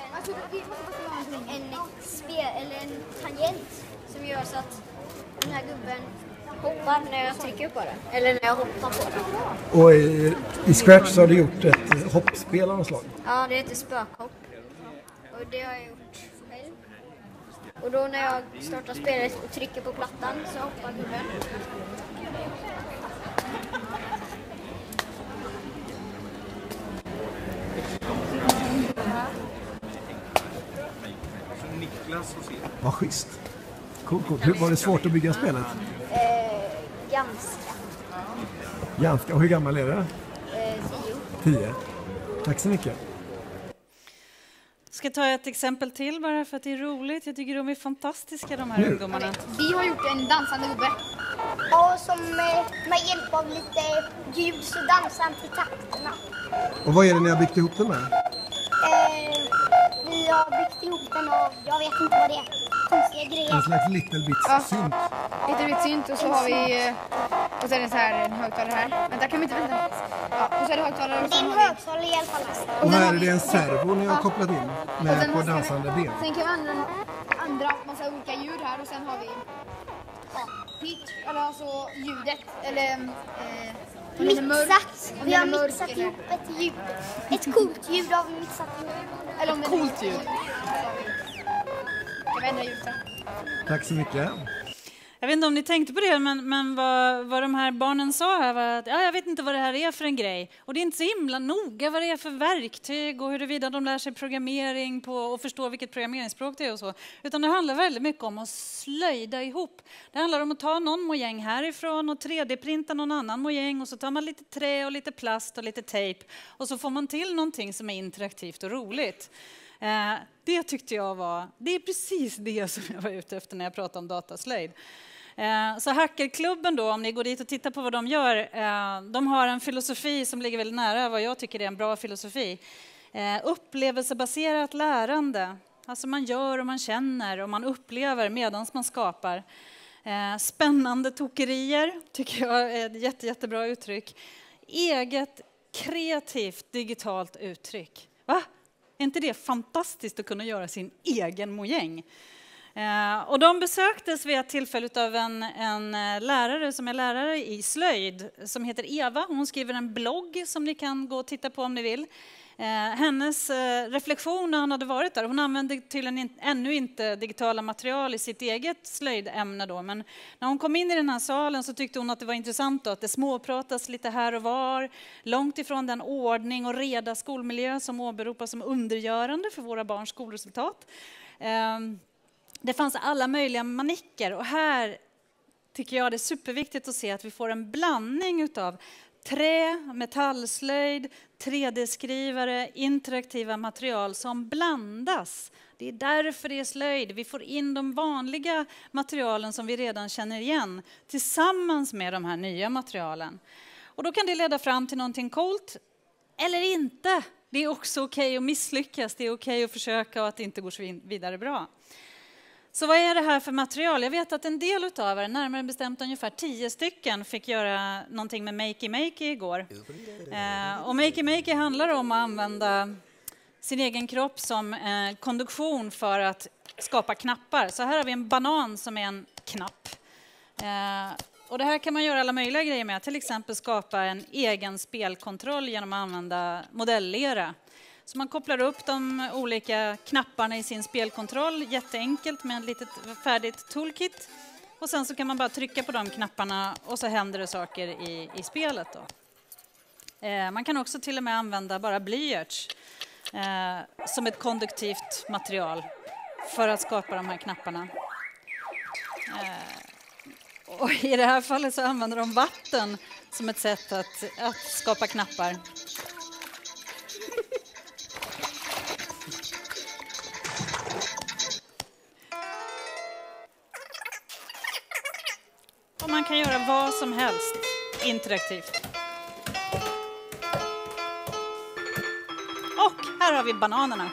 en tangent som gör så att den här gubben hoppar när jag trycker på den. Eller när jag hoppar på den. Och i Scratch så har du gjort ett hoppspel av något slag? Ja, det heter spökhopp. Och det har jag gjort själv. Och då när jag startar spelet och trycker på plattan så hoppar gubben. Vad schysst. Coolt. Hur var det svårt att bygga spelet? Ganska. Och hur gammal är det? 10. Tack så mycket. Jag ska ta ett exempel till bara för att det är roligt. Jag tycker de är fantastiska de här ungdomarna. Vi har gjort en dansande gubbe. Och som med hjälp av lite ljud så dansar han till takterna. Och vad är det ni har byggt ihop den med? Vi har byggt ihop den av, jag vet inte vad det är, konstiga grejer. En slags little bits synt. Lite bit synt och så har vi, och så är det så här en högtalare här. Vänta, kan vi inte vänta? Ja, och så är det högtalare och Det är så en har vi... högtalare i alla fall. Och här är det en servo ni har kopplat in med på dansande ben. Sen kan vi använda andra massa olika ljud här och sen har vi pitch, eller alltså ljudet, eller Mixat. Vi har mörk, mixat eller- ihop ett ljud. Ett coolt ljud har vi mixat ihop. eller om det är Coolt ljud. Kan vi ändra ljudet? Tack så mycket. Jag vet inte om ni tänkte på det, men vad de här barnen sa här var att jag vet inte vad det här är för en grej. Och det är inte så himla noga vad det är för verktyg och huruvida de lär sig programmering på och förstår vilket programmeringsspråk det är och så. Utan det handlar väldigt mycket om att slöjda ihop. Det handlar om att ta någon mojäng härifrån och 3D-printa någon annan mojäng och så tar man lite trä och lite plast och lite tejp och så får man till någonting som är interaktivt och roligt. Det tyckte jag det är precis det som jag var ute efter när jag pratade om dataslöjd. Så Hackerklubben då, om ni går dit och tittar på vad de gör, de har en filosofi som ligger väldigt nära vad jag tycker är en bra filosofi. Upplevelsebaserat lärande, alltså man gör och man känner och man upplever medan man skapar. Spännande tokerier tycker jag är ett jättebra uttryck. Eget kreativt digitalt uttryck. Va? Är inte det fantastiskt att kunna göra sin egen mojäng? Och de besöktes vid ett tillfälle av en lärare som är lärare i slöjd som heter Eva. Hon skriver en blogg som ni kan gå och titta på om ni vill. Hennes reflektion när hon hade varit där, hon använde tydligen ännu inte digitala material i sitt eget slöjdämne då, men när hon kom in i den här salen så tyckte hon att det var intressant då, att det småpratas lite här och var, långt ifrån den ordning och reda skolmiljö som åberopas som undergörande för våra barns skolresultat. Det fanns alla möjliga manicker och här tycker jag det är superviktigt att se att vi får en blandning utav trä, metallslöjd, 3D-skrivare, interaktiva material som blandas. Det är därför det är slöjd. Vi får in de vanliga materialen som vi redan känner igen tillsammans med de här nya materialen. Och då kan det leda fram till någonting coolt eller inte. Det är också okej att misslyckas, det är okej att försöka och att det inte går så vidare bra. Så vad är det här för material? Jag vet att en del utav er, närmare bestämt ungefär 10 stycken, fick göra någonting med Makey igår. Och Makey handlar om att använda sin egen kropp som konduktion för att skapa knappar. Så här har vi en banan som är en knapp. Och det här kan man göra alla möjliga grejer med. Till exempel skapa en egen spelkontroll genom att använda modellera. Så man kopplar upp de olika knapparna i sin spelkontroll jätteenkelt med ett litet färdigt toolkit. Och sen så kan man bara trycka på de knapparna och så händer det saker i spelet då. Man kan också till och med använda bara blyerts som ett konduktivt material för att skapa de här knapparna. Och i det här fallet så använder de vatten som ett sätt att skapa knappar. Och man kan göra vad som helst interaktivt. Och här har vi bananerna.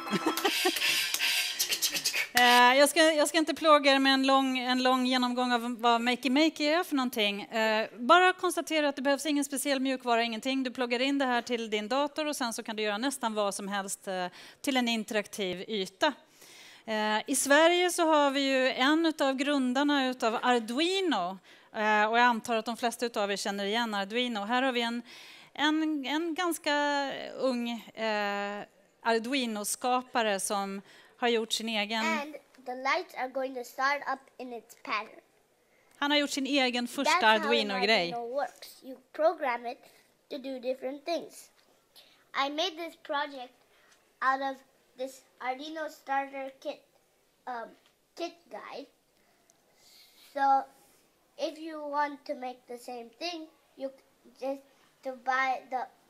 Jag ska inte plåga er med en lång genomgång av vad Makey är för någonting. Bara konstatera att det behövs ingen speciell mjukvara, ingenting. Du pluggar in det här till din dator och sen så kan du göra nästan vad som helst till en interaktiv yta. I Sverige så har vi ju en av grundarna utav Arduino. Och jag antar att de flesta av er känner igen Arduino. Här har vi en ganska ung Arduino-skapare som har gjort sin egen... And the lights are going to start up in its pattern. Han har gjort sin egen första Arduino-grej. That's how an Arduino works. You program it to do different things. I made this project out of this Arduino starter kit guide. So if you want to make the same thing, you just to buy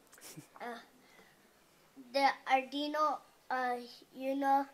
the Arduino,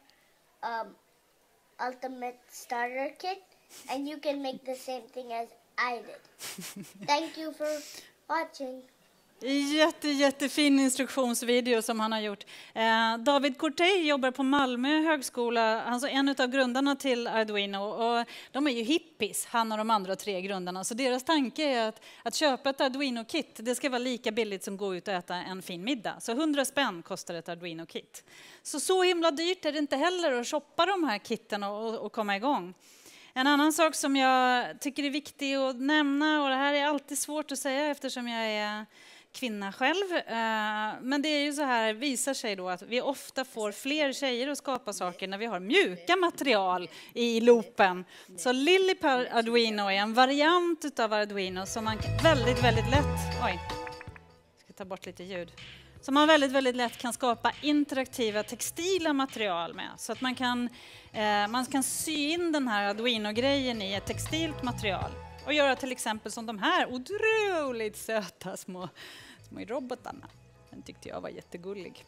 Ultimate Starter Kit, and you can make the same thing as I did. Thank you for watching. Jättefin instruktionsvideo som han har gjort. David Cortey jobbar på Malmö högskola, alltså en av grundarna till Arduino. Och de är ju hippies, han och de andra 3 grundarna. Så deras tanke är att köpa ett Arduino-kit, det ska vara lika billigt som gå ut och äta en fin middag. Så 100 spänn kostar ett Arduino-kit. Så himla dyrt är det inte heller att shoppa de här kitten och komma igång. En annan sak som jag tycker är viktig att nämna, och det här är alltid svårt att säga eftersom jag är kvinna själv. Men det är ju så här, visar sig då att vi ofta får fler tjejer att skapa saker när vi har mjuka material i loopen. Så LilyPad Arduino är en variant av Arduino som man väldigt lätt... Oj, jag ska ta bort lite ljud. Som man väldigt lätt kan skapa interaktiva textila material med. Så att man kan sy in den här Arduino-grejen i ett textilt material. Och göra till exempel som de här otroligt söta små robotarna. Den tyckte jag var jättegullig.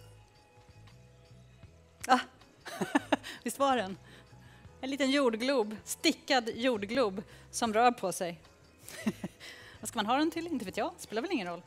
Visst var den? En liten jordglob, stickad jordglob som rör på sig. Vad ska man ha den till? Inte vet jag, spelar väl ingen roll.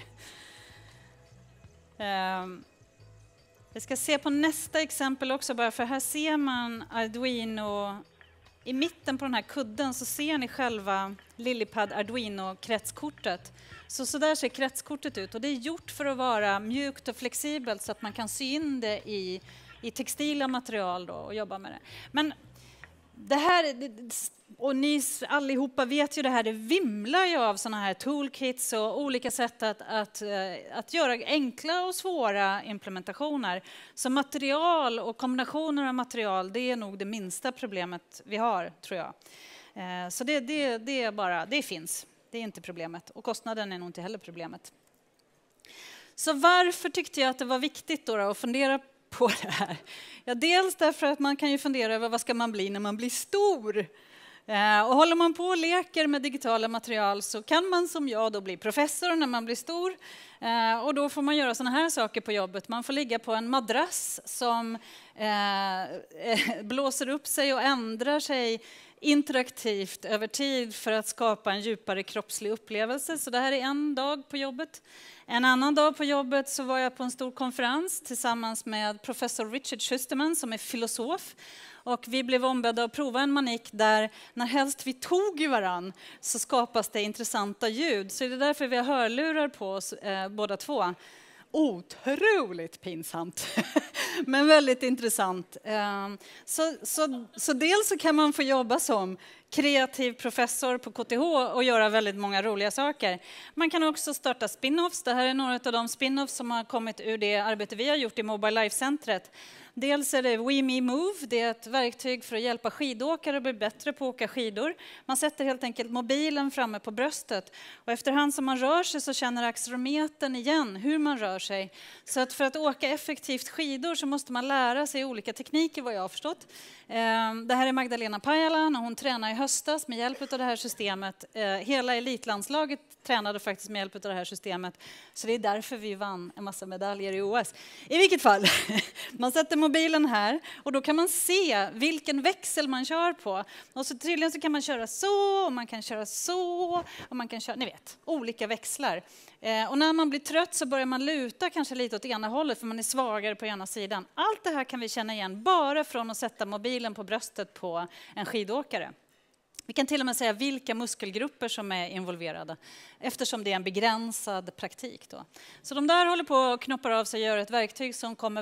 Jag ska se på nästa exempel också, bara för här ser man Arduino. I mitten på den här kudden så ser ni själva LilyPad Arduino-kretskortet. Så där ser kretskortet ut, och det är gjort för att vara mjukt och flexibelt så att man kan sy in det i textila material då och jobba med det. Men det här, och ni allihopa vet ju det här, det vimlar ju av såna här toolkits och olika sätt att göra enkla och svåra implementationer. Så material och kombinationer av material, det är nog det minsta problemet vi har, tror jag. Så det är bara, det finns. Det är inte problemet, och kostnaden är nog inte heller problemet. Så varför tyckte jag att det var viktigt då att fundera på det här? Ja, dels därför att man kan ju fundera över vad ska man bli när man blir stor. Och håller man på och leker med digitala material så kan man som jag då bli professor när man blir stor. Och då får man göra såna här saker på jobbet. Man får ligga på en madrass som blåser upp sig och ändrar sig interaktivt över tid för att skapa en djupare kroppslig upplevelse. Så det här är en dag på jobbet. En annan dag på jobbet så var jag på en stor konferens tillsammans med professor Richard Schusterman som är filosof. Och vi blev ombedda att prova en manik där när helst vi tog i varann så skapas det intressanta ljud. Så det är därför vi har hörlurar på oss båda två. Otroligt pinsamt, men väldigt intressant. Så dels så kan man få jobba som kreativ professor på KTH och göra väldigt många roliga saker. Man kan också starta spin-offs. Det här är några av de spin-offs som har kommit ur det arbete vi har gjort i Mobile Life-centret. Dels är det WeMeMove, det är ett verktyg för att hjälpa skidåkare att bli bättre på att åka skidor. Man sätter helt enkelt mobilen framme på bröstet och efterhand som man rör sig så känner accelerometern igen hur man rör sig. Så att för att åka effektivt skidor så måste man lära sig olika tekniker, vad jag har förstått. Det här är Magdalena Pajala och hon tränar i höstas med hjälp av det här systemet. Hela elitlandslaget tränade faktiskt med hjälp av det här systemet. Så det är därför vi vann en massa medaljer i OS. I vilket fall, man sätter mobilen här och då kan man se vilken växel man kör på. Och så tydligen så kan man köra så och man kan köra så och man kan köra, ni vet, olika växlar. Och när man blir trött så börjar man luta kanske lite åt ena hållet för man är svagare på ena sidan. Allt det här kan vi känna igen bara från att sätta mobilen på bröstet på en skidåkare. Vi kan till och med säga vilka muskelgrupper som är involverade eftersom det är en begränsad praktik. Då. Så de där håller på att knoppar av sig och gör ett verktyg som kommer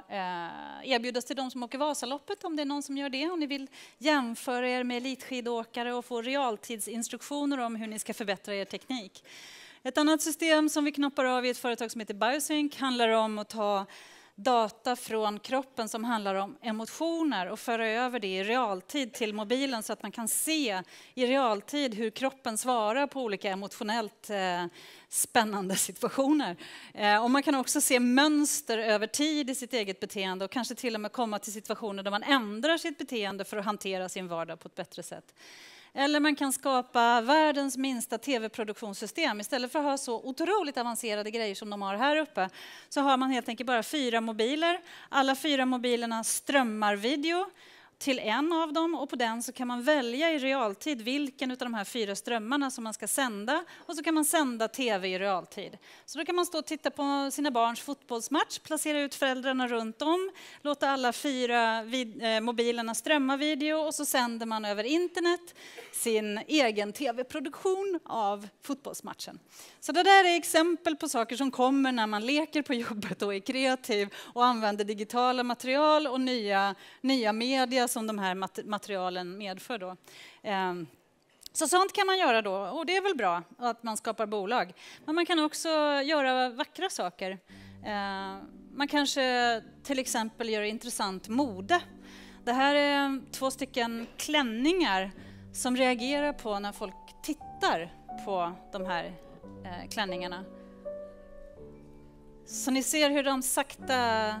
erbjudas till de som åker Vasaloppet om det är någon som gör det. Om ni vill jämföra er med elitskidåkare och få realtidsinstruktioner om hur ni ska förbättra er teknik. Ett annat system som vi knoppar av i ett företag som heter Biosync handlar om att ta data från kroppen som handlar om emotioner och föra över det i realtid till mobilen så att man kan se i realtid hur kroppen svarar på olika emotionellt spännande situationer. Och man kan också se mönster över tid i sitt eget beteende och kanske till och med komma till situationer där man ändrar sitt beteende för att hantera sin vardag på ett bättre sätt. Eller man kan skapa världens minsta tv-produktionssystem. Istället för att ha så otroligt avancerade grejer som de har här uppe så har man helt enkelt bara 4 mobiler. Alla 4 mobilerna strömmar video till en av dem och på den så kan man välja i realtid vilken av de här 4 strömmarna som man ska sända och så kan man sända tv i realtid. Så då kan man stå och titta på sina barns fotbollsmatch, placera ut föräldrarna runt om, låta alla 4 mobilerna strömma video och så sänder man över internet sin egen tv-produktion av fotbollsmatchen. Så det där är exempel på saker som kommer när man leker på jobbet och är kreativ och använder digitala material och nya media som de här materialen medför då. Så sånt kan man göra då och det är väl bra att man skapar bolag. Men man kan också göra vackra saker. Man kanske till exempel gör intressant mode. Det här är 2 stycken klänningar som reagerar på när folk tittar på de här klänningarna. Så ni ser hur de sakta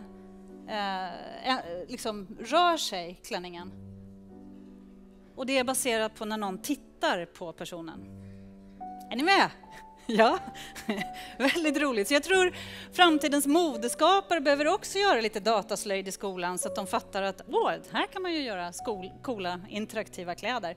liksom rör sig, klänningen. Och det är baserat på när någon tittar på personen. Är ni med? Ja, väldigt roligt. Så jag tror framtidens modeskapare behöver också göra lite dataslöjd i skolan så att de fattar att här kan man ju göra coola interaktiva kläder.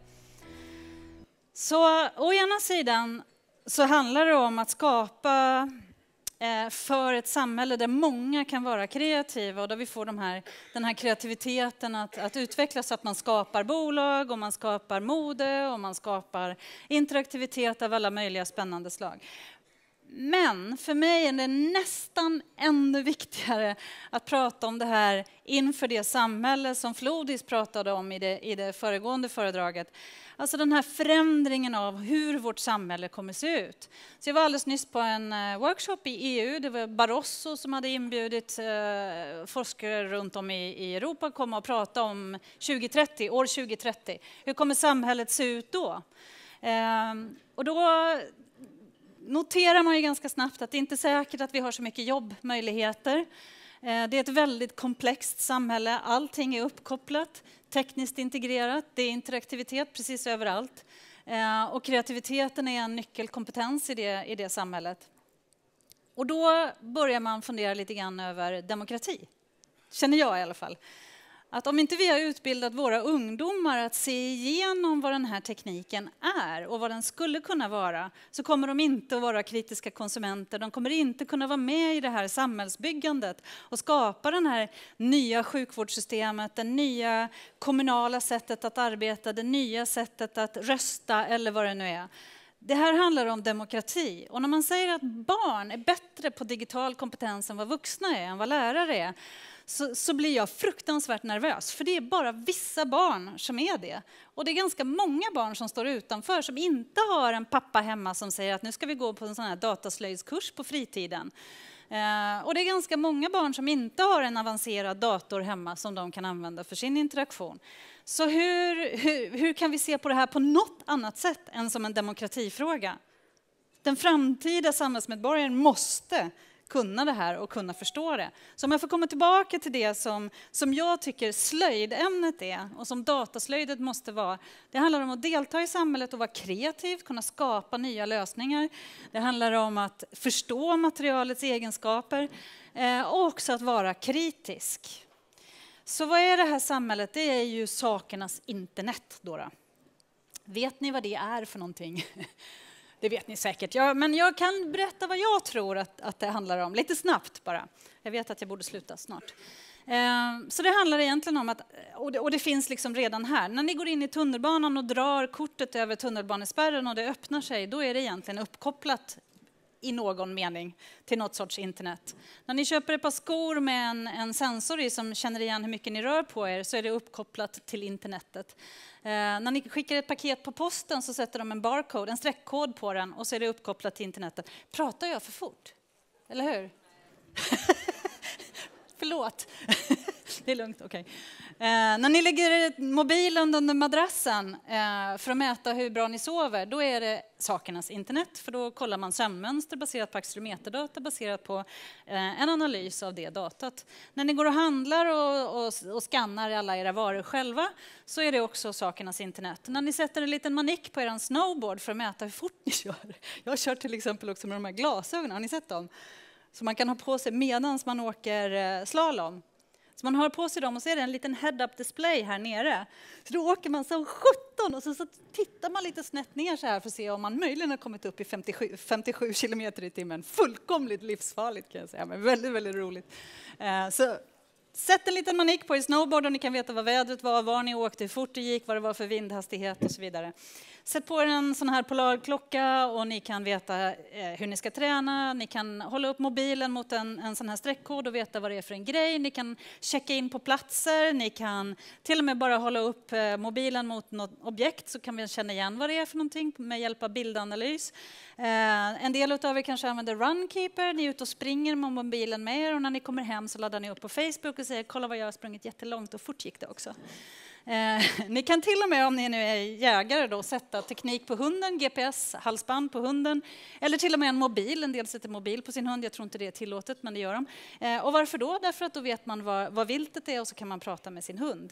Så å ena sidan så handlar det om att skapa för ett samhälle där många kan vara kreativa och där vi får den här kreativiteten att utvecklas så att man skapar bolag och man skapar mode och man skapar interaktivitet av alla möjliga spännande slag. Men för mig är det nästan ännu viktigare att prata om det här inför det samhälle som Flodis pratade om i det föregående föredraget. Alltså den här förändringen av hur vårt samhälle kommer se ut. Så jag var alldeles nyss på en workshop i EU. Det var Barroso som hade inbjudit forskare runt om i Europa att komma och prata om år 2030. Hur kommer samhället se ut då? Och då noterar man ju ganska snabbt att det inte är säkert att vi har så mycket jobbmöjligheter. Det är ett väldigt komplext samhälle. Allting är uppkopplat, tekniskt integrerat. Det är interaktivitet precis överallt. Och kreativiteten är en nyckelkompetens i det samhället. Och då börjar man fundera lite grann över demokrati. Känner jag i alla fall. Att om inte vi har utbildat våra ungdomar att se igenom vad den här tekniken är och vad den skulle kunna vara, så kommer de inte att vara kritiska konsumenter. De kommer inte kunna vara med i det här samhällsbyggandet och skapa den här nya sjukvårdssystemet, det nya kommunala sättet att arbeta, det nya sättet att rösta eller vad det nu är. Det här handlar om demokrati. Och när man säger att barn är bättre på digital kompetens än vad vuxna är, än vad lärare är, så blir jag fruktansvärt nervös. För det är bara vissa barn som är det. Och det är ganska många barn som står utanför som inte har en pappa hemma som säger att nu ska vi gå på en sån här dataslöjdskurs på fritiden. Och det är ganska många barn som inte har en avancerad dator hemma som de kan använda för sin interaktion. Så hur kan vi se på det här på något annat sätt än som en demokratifråga? Den framtida samhällsmedborgaren måste kunna det här och kunna förstå det. Så om jag får komma tillbaka till det som jag tycker slöjdämnet är och som dataslöjdet måste vara. Det handlar om att delta i samhället och vara kreativ, kunna skapa nya lösningar. Det handlar om att förstå materialets egenskaper och också att vara kritisk. Så vad är det här samhället? Det är ju sakernas internet då. Vet ni vad det är för någonting? Det vet ni säkert. Men jag kan berätta vad jag tror att det handlar om. Lite snabbt bara. Jag vet att jag borde sluta snart. Så det handlar egentligen om att, och det finns liksom redan här. När ni går in i tunnelbanan och drar kortet över tunnelbanespärren och det öppnar sig, då är det egentligen uppkopplat i någon mening till något sorts internet. När ni köper ett par skor med en sensor i som känner igen hur mycket ni rör på er, så är det uppkopplat till internetet. När ni skickar ett paket på posten så sätter de en barcode, en streckkod på den, och så är det uppkopplat till internetet. Pratar jag för fort? Eller hur? Förlåt. Det är lugnt, okej. När ni lägger mobilen under madrassen för att mäta hur bra ni sover, då är det sakernas internet. För då kollar man sömnmönster baserat på accelerometerdata, baserat på en analys av det datat. När ni går och handlar och skannar alla era varor själva, så är det också sakernas internet. När ni sätter en liten manik på er snowboard för att mäta hur fort ni kör. Jag kör till exempel också med de här glasögonen, har ni sett dem? Så man kan ha på sig medan man åker slalom. Så man har på sig dem och så är det en liten head-up display här nere. Så då åker man som 17 och så tittar man lite snett ner så här för att se om man möjligen har kommit upp i 57 kilometer i timmen. Fullkomligt livsfarligt kan jag säga, men väldigt, väldigt roligt. Så sätt en liten manik på i snowboard och ni kan veta vad vädret var ni åkte, hur fort det gick, vad det var för vindhastighet och så vidare. Sätt på er en sån här polarklocka och ni kan veta hur ni ska träna. Ni kan hålla upp mobilen mot en sån här streckkod och veta vad det är för en grej. Ni kan checka in på platser. Ni kan till och med bara hålla upp mobilen mot något objekt så kan vi känna igen vad det är för någonting med hjälp av bildanalys. En del av er kanske använder Runkeeper. Ni är ute och springer med mobilen med er och när ni kommer hem så laddar ni upp på Facebook och säger kolla vad jag har sprungit jättelångt och fort gick det också. Ni kan till och med om ni nu är jägare då sätta teknik på hunden, GPS-halsband på hunden eller till och med en mobil. En del sätter mobil på sin hund, jag tror inte det är tillåtet men det gör de. Och varför då? Därför att då vet man vad viltet är och så kan man prata med sin hund.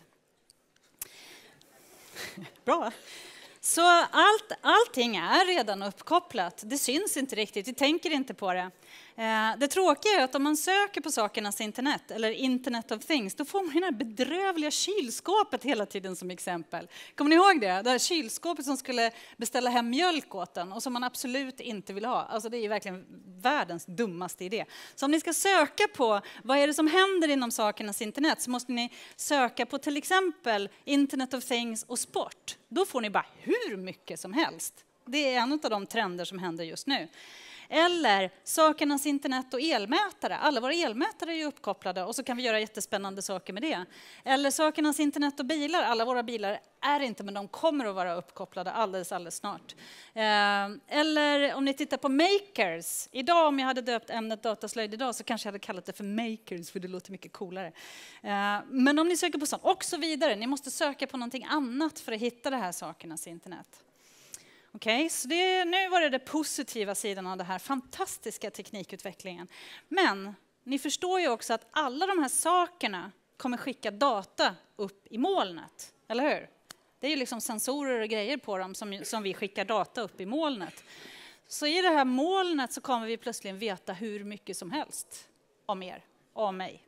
Bra. Så allting är redan uppkopplat. Det syns inte riktigt, vi tänker inte på det. Det tråkiga är att om man söker på sakernas internet, eller Internet of Things, då får man det här bedrövliga kylskåpet hela tiden som exempel. Kommer ni ihåg det? Det här kylskåpet som skulle beställa hem mjölk åt den och som man absolut inte vill ha. Alltså det är ju verkligen världens dummaste idé. Så om ni ska söka på vad är det som händer inom sakernas internet så måste ni söka på till exempel Internet of Things och sport. Då får ni bara hur mycket som helst. Det är en av de trender som händer just nu. Eller sakernas internet och elmätare. Alla våra elmätare är ju uppkopplade och så kan vi göra jättespännande saker med det. Eller sakernas internet och bilar. Alla våra bilar är inte, men de kommer att vara uppkopplade alldeles snart. Eller om ni tittar på makers. Idag om jag hade döpt ämnet dataslöjd idag så kanske jag hade kallat det för makers för det låter mycket coolare. Men om ni söker på sånt och så vidare. Ni måste söka på någonting annat för att hitta det här sakernas internet. Okej, så nu var det positiva sidan av den här fantastiska teknikutvecklingen. Men ni förstår ju också att alla de här sakerna kommer skicka data upp i molnet, eller hur? Det är ju liksom sensorer och grejer på dem som vi skickar data upp i molnet. Så i det här molnet så kommer vi plötsligt veta hur mycket som helst om er och om mig.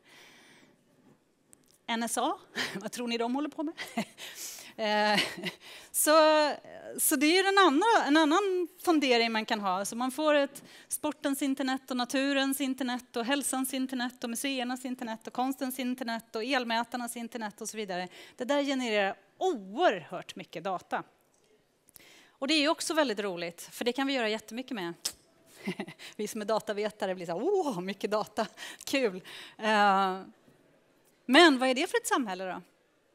NSA, vad tror ni de håller på med? Så det är en annan fundering man kan ha. Så man får ett sportens internet och naturens internet och hälsans internet och museernas internet och konstens internet och elmätarnas internet och så vidare. Det där genererar oerhört mycket data. Och det är också väldigt roligt, för det kan vi göra jättemycket med. Vi som är datavetare blir så här, mycket data, kul. Men vad är det för ett samhälle då?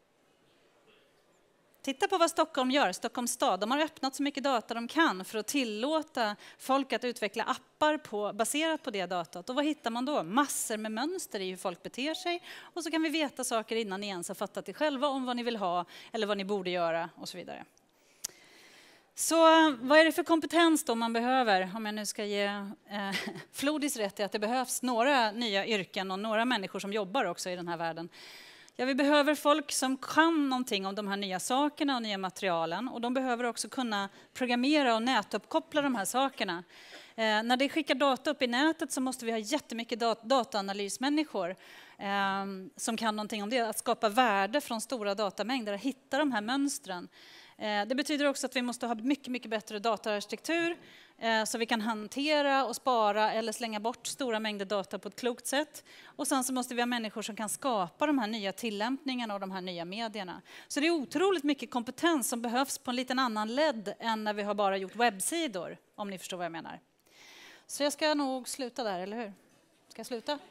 Titta på vad Stockholm gör, Stockholms stad. De har öppnat så mycket data de kan för att tillåta folk att utveckla appar baserat på det datat. Och vad hittar man då? Massor med mönster i hur folk beter sig. Och så kan vi veta saker innan ni ens har fattat det själva om vad ni vill ha eller vad ni borde göra och så vidare. Så vad är det för kompetens då man behöver? Om jag nu ska ge Flodis rätt i att det behövs några nya yrken och några människor som jobbar också i den här världen. Ja, vi behöver folk som kan någonting om de här nya sakerna och nya materialen. Och de behöver också kunna programmera och nätuppkoppla de här sakerna. När det skickar data upp i nätet så måste vi ha jättemycket dataanalysmänniskor som kan någonting om det. Att skapa värde från stora datamängder, att hitta de här mönstren. Det betyder också att vi måste ha mycket bättre dataarkitektur så vi kan hantera och spara eller slänga bort stora mängder data på ett klokt sätt. Och sen så måste vi ha människor som kan skapa de här nya tillämpningarna och de här nya medierna. Så det är otroligt mycket kompetens som behövs på en liten annan led än när vi har bara gjort webbsidor, om ni förstår vad jag menar. Så jag ska nog sluta där, eller hur? Ska jag sluta?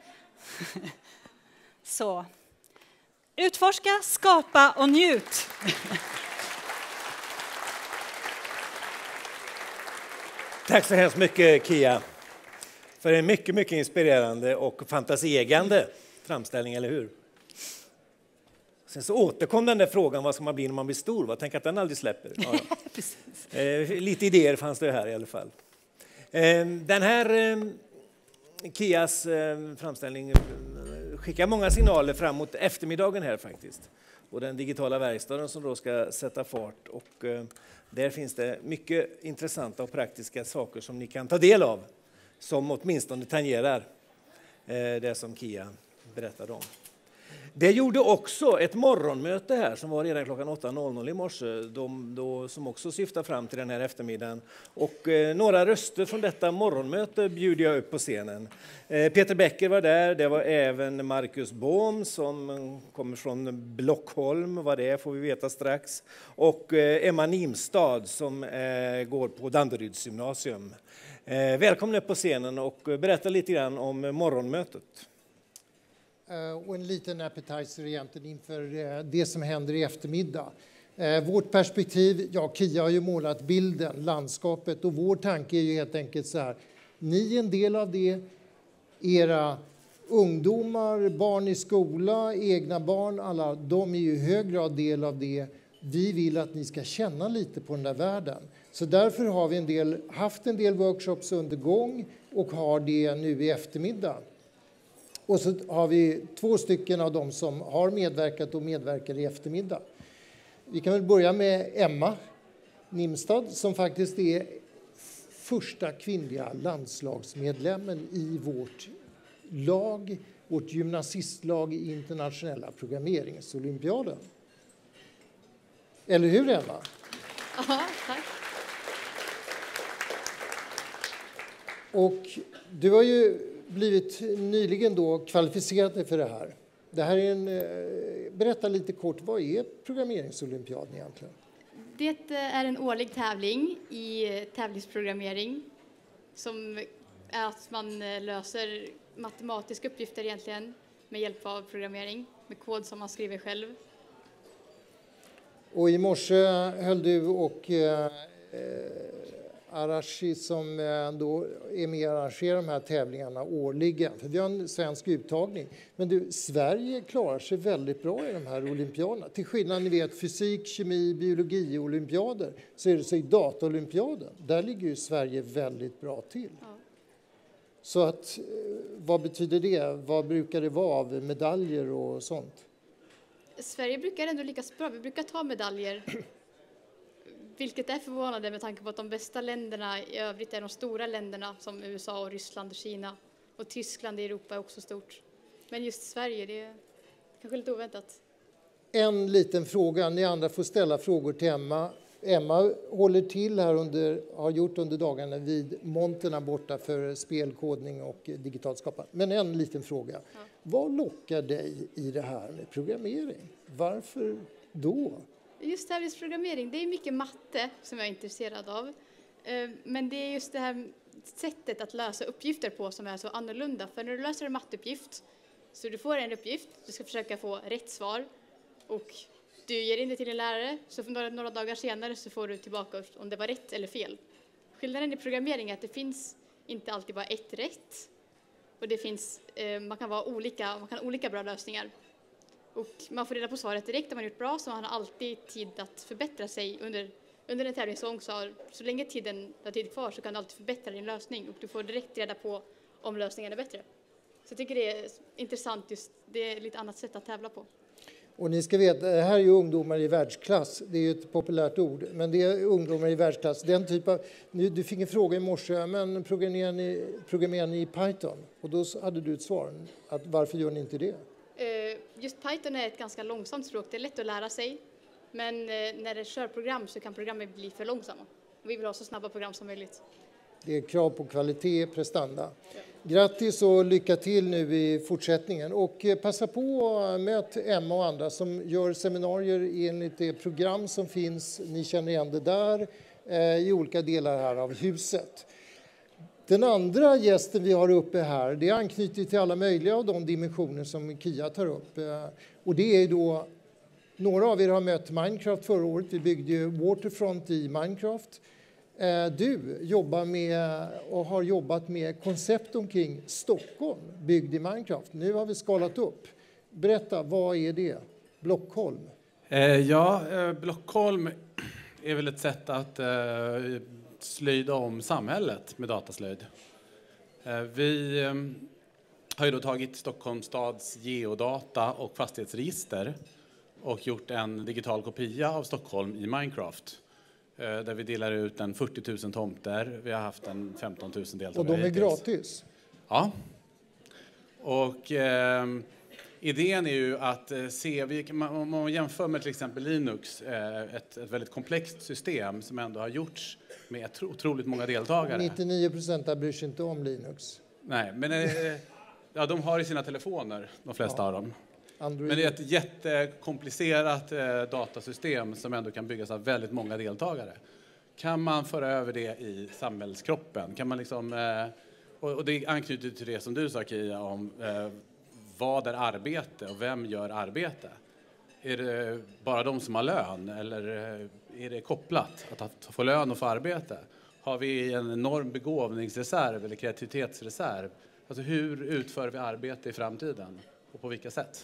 Så. Utforska, skapa och njut. Tack så hemskt mycket, Kia, för en mycket inspirerande och fantasieggande framställning, eller hur? Sen så återkom den där frågan, vad ska man bli när man blir stor? Tänk att den aldrig släpper. Ja. Lite idéer fanns det här i alla fall. Den här Kias framställning skickar många signaler fram mot eftermiddagen här faktiskt. Och den digitala verkstaden som då ska sätta fart. Och där finns det mycket intressanta och praktiska saker som ni kan ta del av. Som åtminstone tangerar det som Kia berättade om. Det gjorde också ett morgonmöte här som var redan klockan 8.00 i morse, som också syftar fram till den här eftermiddagen. Och några röster från detta morgonmöte bjuder jag upp på scenen. Peter Becker var där, det var även Marcus Bohm som kommer från Blockholm, vad det är får vi veta strax. Och Emma Nimstad som går på Danderyds gymnasium. Välkommen upp på scenen och berätta lite grann om morgonmötet. Och en liten appetizer egentligen inför det som händer i eftermiddag. Vårt perspektiv, Kia har ju målat bilden, landskapet, och vår tanke är ju helt enkelt så här. Ni är en del av det, era ungdomar, barn i skola, egna barn, alla, de är ju i hög grad del av det. Vi vill att ni ska känna lite på den där världen. Så därför har vi haft en del workshops under gång och har det nu i eftermiddag. Och så har vi 2 stycken av dem som har medverkat och medverkar i eftermiddag. Vi kan väl börja med Emma Nimstad som faktiskt är första kvinnliga landslagsmedlemmen i vårt lag, vårt gymnasistlag i internationella programmeringsolympiaden. Eller hur, Emma? Ja, tack. Och du har ju blivit nyligen då kvalificerat dig för det här. Det här är berätta lite kort, vad är programmeringsolympiaden egentligen? Det är en årlig tävling i tävlingsprogrammering som är att man löser matematiska uppgifter egentligen med hjälp av programmering, med kod som man skriver själv. Och i morse höll du och Arashi som då är med och arrangerar de här tävlingarna årligen. För vi har en svensk uttagning. Men du, Sverige klarar sig väldigt bra i de här olympiaderna. Till skillnad, ni vet, fysik, kemi, biologi olympiader så är det så i dataolympiaden. Där ligger ju Sverige väldigt bra till. Ja. Så att, vad betyder det? Vad brukar det vara av medaljer och sånt? Sverige brukar ändå lyckas bra. Vi brukar ta medaljer. Vilket är förvånande med tanke på att de bästa länderna i övrigt är de stora länderna som USA och Ryssland och Kina. Och Tyskland i Europa är också stort. Men just Sverige, det är kanske lite oväntat. En liten fråga. Ni andra får ställa frågor till Emma. Emma håller till här har gjort under dagarna vid monterna borta för spelkodning och digitalt skapande. Men en liten fråga. Ja. Vad lockar dig i det här med programmering? Varför då? Just tävlingsprogrammering, det är mycket matte som jag är intresserad av. Men det är just det här sättet att lösa uppgifter på som är så annorlunda. För när du löser en matteuppgift, så du får en uppgift, du ska försöka få rätt svar. Och du ger in det till din lärare, så några dagar senare så får du tillbaka om det var rätt eller fel. Skillnaden i programmering är att det finns inte alltid bara ett rätt. Och det finns, man kan ha olika bra lösningar. Och man får reda på svaret direkt om man gjort bra, så man har alltid tid att förbättra sig under en tävlingsgång. Så länge du har tid kvar så kan du alltid förbättra din lösning och du får direkt reda på om lösningen är bättre. Så jag tycker det är intressant, just det är ett lite annat sätt att tävla på. Och ni ska veta, det här är ju ungdomar i världsklass, det är ju ett populärt ord, men det är ungdomar i världsklass. Den typ av, du fick en fråga i morse, men programmerar ni i Python? Och då hade du ett svar, att varför gör ni inte det? Just Python är ett ganska långsamt språk, det är lätt att lära sig. Men när det kör program så kan programmen bli för långsamma. Vi vill ha så snabba program som möjligt. Det är krav på kvalitet, prestanda. Ja. Grattis och lycka till nu i fortsättningen. Och passa på att möta Emma och andra som gör seminarier enligt det program som finns. Ni känner igen det där i olika delar här av huset. Den andra gästen vi har uppe här, det anknyter till alla möjliga av de dimensioner som Kia tar upp. Och det är då, några av er har mött Minecraft förra året. Vi byggde ju Waterfront i Minecraft. Du jobbar med och har jobbat med koncept omkring Stockholm, byggd i Minecraft. Nu har vi skalat upp. Berätta, vad är det? Blockholm? Blockholm är väl ett sätt att slöjda om samhället med dataslöjd. Vi har ju då tagit Stockholms stads geodata och fastighetsregister och gjort en digital kopia av Stockholm i Minecraft. Där vi delar ut en 40 000 tomter. Vi har haft en 15 000 deltagare. Och de är gratis? Ja. Och idén är ju att om man jämför med till exempel Linux, ett väldigt komplext system som ändå har gjorts med otroligt många deltagare. 99% bryr sig inte om Linux. Nej, men ja, de har i sina telefoner, de flesta av dem. Android. Men det är ett jättekomplicerat datasystem som ändå kan byggas av väldigt många deltagare. Kan man föra över det i samhällskroppen? Kan man liksom, och det anknyter till det som du sa, Kia, om vad är arbete och vem gör arbete? Är det bara de som har lön, eller är det kopplat att få lön och få arbete? Har vi en enorm begåvningsreserv eller kreativitetsreserv? Alltså hur utför vi arbete i framtiden och på vilka sätt?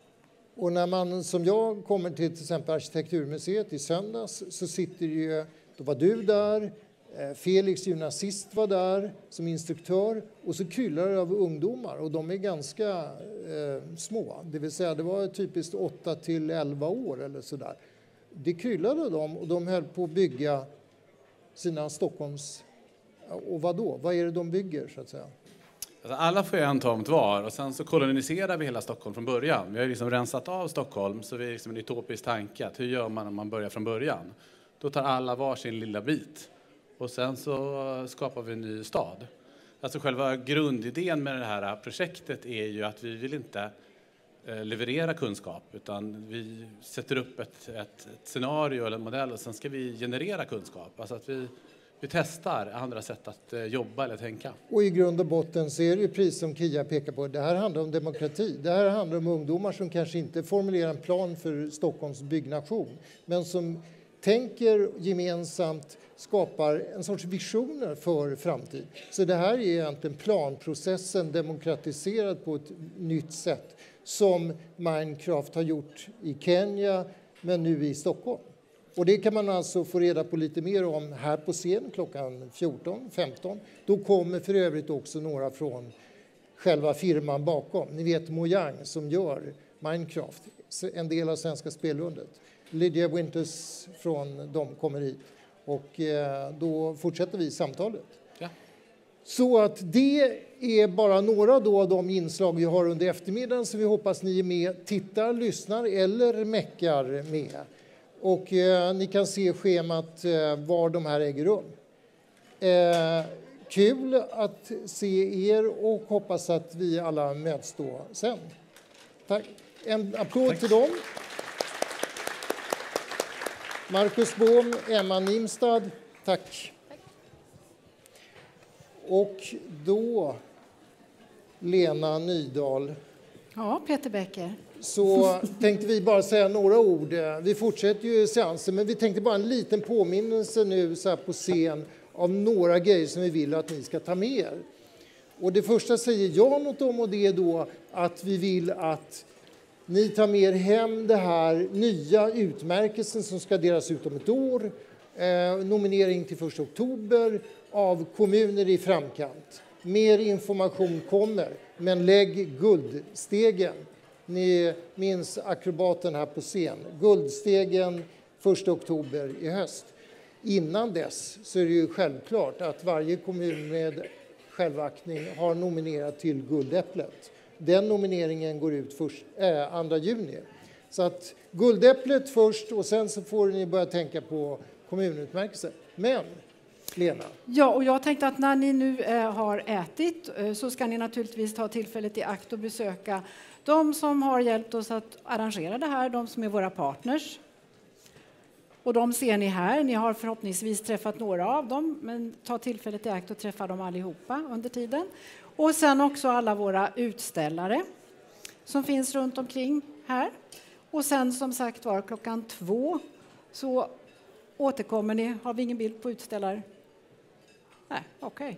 Och när man, som jag, kommer till exempel Arkitekturmuseet i söndags, så sitter ju, då var du där, Felix gymnasist var där som instruktör, och så kryllar det av ungdomar, och de är ganska små. Det vill säga, det var typiskt 8 till 11 år eller sådär. Det kryllade dem, och de höll på att bygga sina Stockholms... Och vad då? Vad är det de bygger, så att säga? Alltså alla får en tomt var, och sen så koloniserar vi hela Stockholm från början. Vi har liksom rensat av Stockholm, så vi är liksom en utopisk tanke. Att hur gör man om man börjar från början? Då tar alla var sin lilla bit. Och sen så skapar vi en ny stad. Alltså själva grundidén med det här projektet är ju att vi vill inte leverera kunskap, utan vi sätter upp ett scenario eller en modell, och sen ska vi generera kunskap. Alltså att vi testar andra sätt att jobba eller tänka. Och i grund och botten så är det ju precis som Kia pekar på. Det här handlar om demokrati. Det här handlar om ungdomar som kanske inte formulerar en plan för Stockholms byggnation, men som tänker gemensamt, skapar en sorts visioner för framtid. Så det här är egentligen planprocessen demokratiserad på ett nytt sätt, som Minecraft har gjort i Kenya, men nu i Stockholm. Och det kan man alltså få reda på lite mer om här på scen klockan 14-15. Då kommer för övrigt också några från själva firman bakom. Ni vet Mojang som gör Minecraft, en del av Svenska Spelundet. Lydia Winters från dem kommer hit, och då fortsätter vi samtalet. Ja. Så att det är bara några då av de inslag vi har under eftermiddagen, så vi hoppas ni är med, tittar, lyssnar eller mäckar med. Och ni kan se schemat var de här äger rum. Kul att se er, och hoppas att vi alla möts då sen. Tack. En applåd till dem. Marcus Bohm, Emma Nimstad, tack. Och då Lena Nydahl. Ja, Peter Becker. Så tänkte vi bara säga några ord. Vi fortsätter ju seansen, men vi tänkte bara en liten påminnelse nu så här på scen av några grejer som vi vill att ni ska ta med er. Och det första säger jag något om, och det är då att vi vill att ni tar med er hem det här nya utmärkelsen som ska delas ut om ett år. Nominering till 1 oktober av kommuner i framkant. Mer information kommer, men lägg guldstegen. Ni minns akrobaten här på scen. Guldstegen 1 oktober i höst. Innan dess så är det ju självklart att varje kommun med självaktning har nominerat till Guldäpplet. Den nomineringen går ut 2 juni. Så att Guldäpplet först, och sen så får ni börja tänka på kommunutmärkelse. Men Lena. Ja, och jag tänkte att när ni nu har ätit så ska ni naturligtvis ta tillfället i akt och besöka de som har hjälpt oss att arrangera det här, de som är våra partners. Och de ser ni här. Ni har förhoppningsvis träffat några av dem, men ta tillfället i akt och träffa dem allihopa under tiden. Och sen också alla våra utställare som finns runt omkring här. Och sen som sagt var klockan 2 så återkommer ni. Har vi ingen bild på utställare? Nej, okej.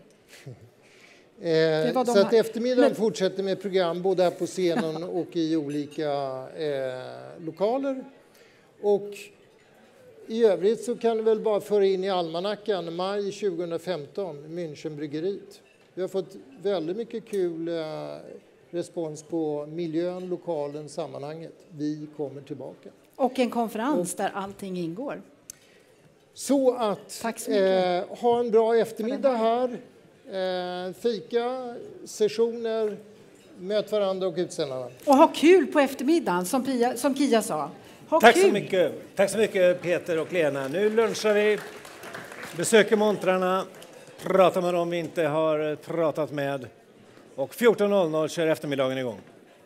Så att eftermiddagen fortsätter med program både här på scenen och i olika lokaler. Och i övrigt så kan du väl bara föra in i almanackan maj 2015, Münchenbryggeriet. Vi har fått väldigt mycket kul respons på miljön, lokalen, sammanhanget. Vi kommer tillbaka. Och en konferens där allting ingår. Så att ha en bra eftermiddag här. Fika, sessioner, möt varandra och utställarna. Och ha kul på eftermiddagen, som Kia sa. Tack så mycket. Tack så mycket Peter och Lena. Nu lunchar vi, besöker montrarna, pratar med dem vi inte har pratat med. Och 14.00 kör eftermiddagen igång.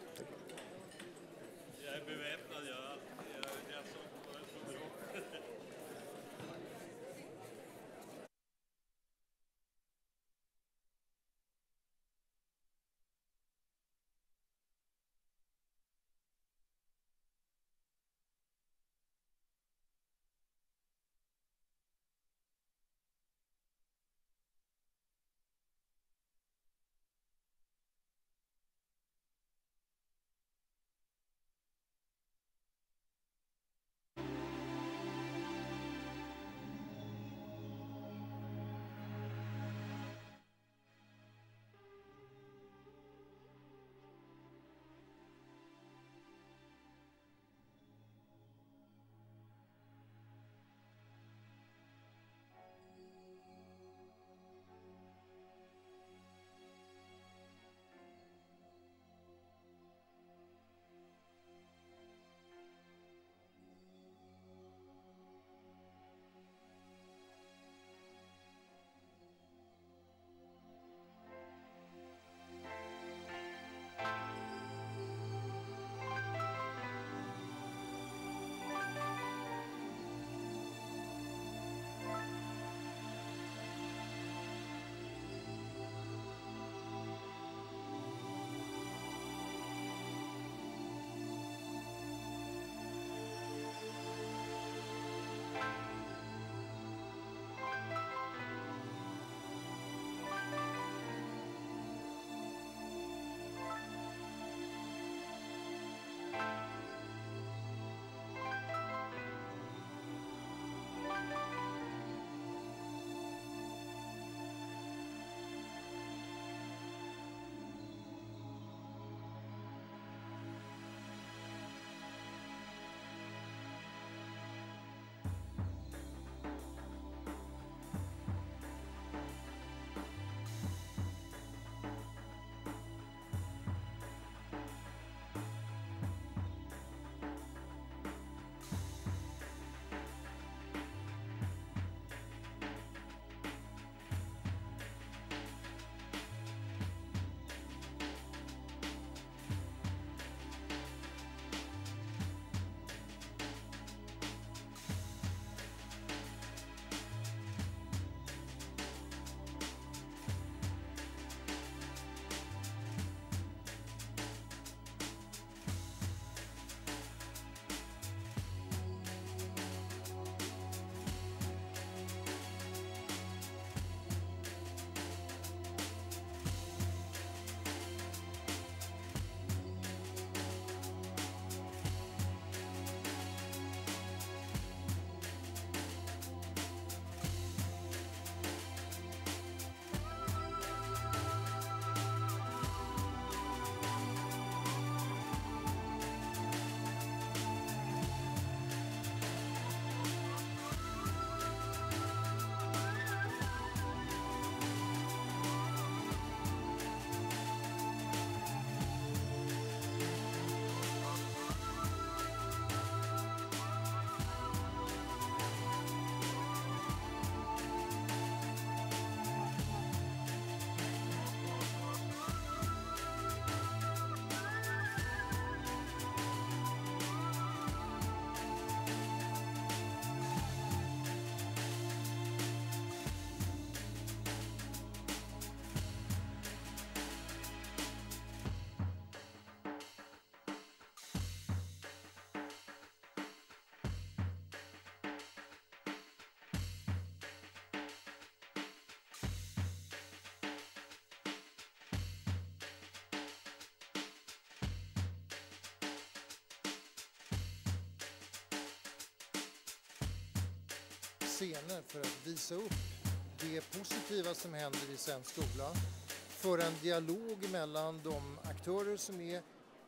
scener för att visa upp det positiva som händer i svensk skola. Föra en dialog mellan de aktörer som är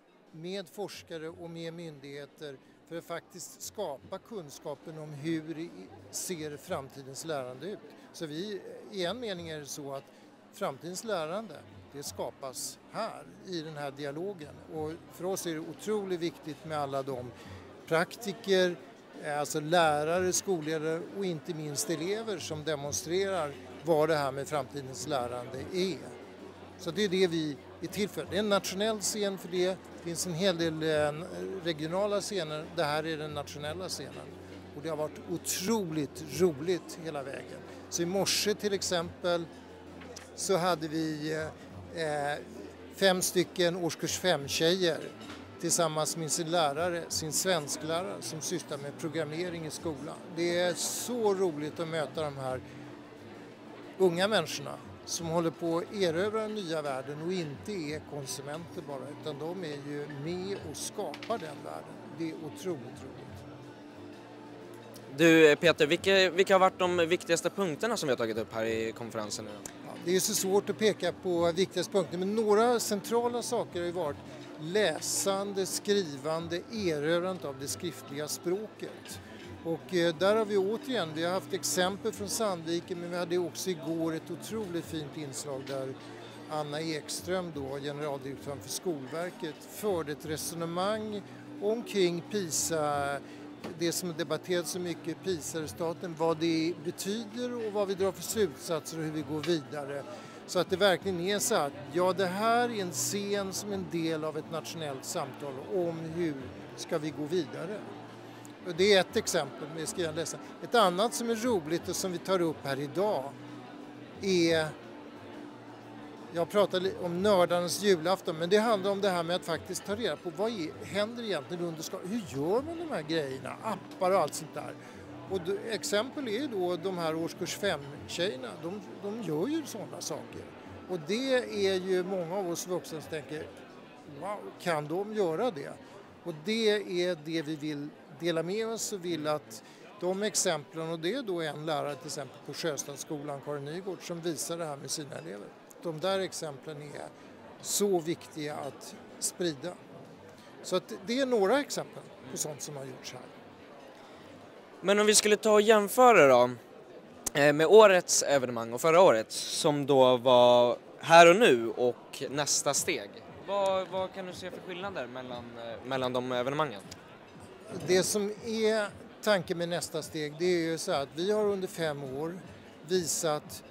med forskare och med myndigheter för att faktiskt skapa kunskapen om hur ser framtidens lärande ut. Så vi, i en mening är det så att framtidens lärande det skapas här i den här dialogen. Och för oss är det otroligt viktigt med alla de praktiker, alltså lärare, skolledare och inte minst elever som demonstrerar vad det här med framtidens lärande är. Så det är det vi är till för. Det är en nationell scen för det. Det finns en hel del regionala scener. Det här är den nationella scenen. Och det har varit otroligt roligt hela vägen. Så i morse till exempel så hade vi 5 stycken årskurs 5-tjejer tillsammans med sin lärare, sin svensklärare som sysslar med programmering i skolan. Det är så roligt att möta de här unga människorna som håller på att erövra den nya världen och inte är konsumenter bara, utan de är ju med och skapar den världen. Det är otroligt roligt. Du Peter, vilka har varit de viktigaste punkterna som vi har tagit upp här i konferensen nu? Ja, det är så svårt att peka på viktigaste punkter, men några centrala saker har ju varit läsande, skrivande, erövrandet av det skriftliga språket. Och där har vi återigen, vi har haft exempel från Sandviken, men vi hade också igår ett otroligt fint inslag där Anna Ekström, då, generaldirektören för Skolverket, förde ett resonemang omkring PISA, det som debatterats så mycket, PISA-resultaten, vad det betyder och vad vi drar för slutsatser och hur vi går vidare. Så att det verkligen är så att ja, det här är en scen som en del av ett nationellt samtal om hur ska vi gå vidare. Och det är ett exempel med skrivande läsa. Ett annat som är roligt och som vi tar upp här idag är, jag pratar om nördarnas julafton, men det handlar om det här med att faktiskt ta reda på vad händer egentligen under skolan. Hur gör man de här grejerna, appar och allt sånt där. Och exempel är då de här årskurs 5-tjejerna, de gör ju sådana saker. Och det är ju många av oss vuxna som tänker, wow, kan de göra det? Och det är det vi vill dela med oss och vill att de exemplen, och det är då en lärare till exempel på Sjöstadsskolan, Karin Nygård, som visar det här med sina elever. De där exemplen är så viktiga att sprida. Så att det är några exempel på sånt som har gjorts här. Men om vi skulle ta och jämföra då med årets evenemang och förra året som då var här och nu och nästa steg. Vad kan du se för skillnader mellan de evenemangen? Det som är tanken med nästa steg, det är ju så att vi har under 5 år visat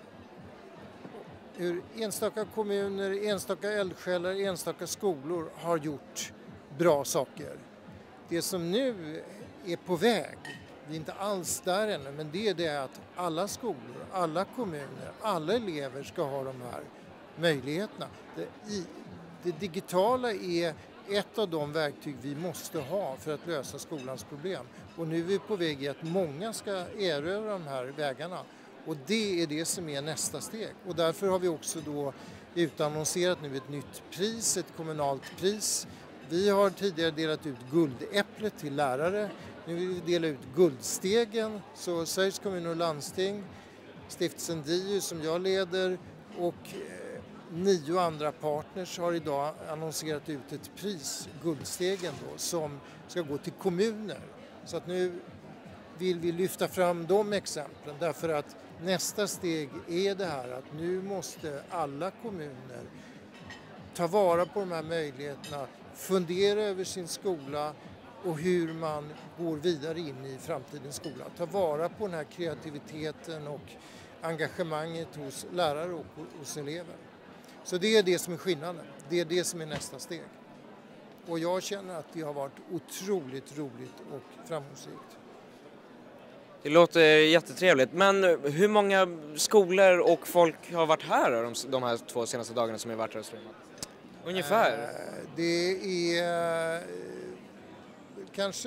hur enstaka kommuner, enstaka eldsjälar, enstaka skolor har gjort bra saker. Det som nu är på väg, vi är inte alls där ännu, men det är det att alla skolor, alla kommuner, alla elever ska ha de här möjligheterna. Det digitala är ett av de verktyg vi måste ha för att lösa skolans problem. Och nu är vi på väg i att många ska erövra de här vägarna. Och det är det som är nästa steg. Och därför har vi också då utannonserat nu ett nytt pris, ett kommunalt pris. Vi har tidigare delat ut guldäpplet till lärare. Nu vill vi dela ut guldstegen. Så Sveriges kommun och landsting, Stiftelsen DIU som jag leder och 9 andra partners har idag annonserat ut ett pris, Guldstegen då, som ska gå till kommuner. Så att nu vill vi lyfta fram de exemplen därför att nästa steg är det här att nu måste alla kommuner ta vara på de här möjligheterna, fundera över sin skola och hur man går vidare in i framtidens skola. Ta vara på den här kreativiteten och engagemanget hos lärare och hos elever. Så det är det som är skillnaden. Det är det som är nästa steg. Och jag känner att det har varit otroligt roligt och framgångsrikt. Det låter jättetrevligt. Men hur många skolor och folk har varit här de här 2 senaste dagarna som har varit här och streamat? Ungefär? Det är kanske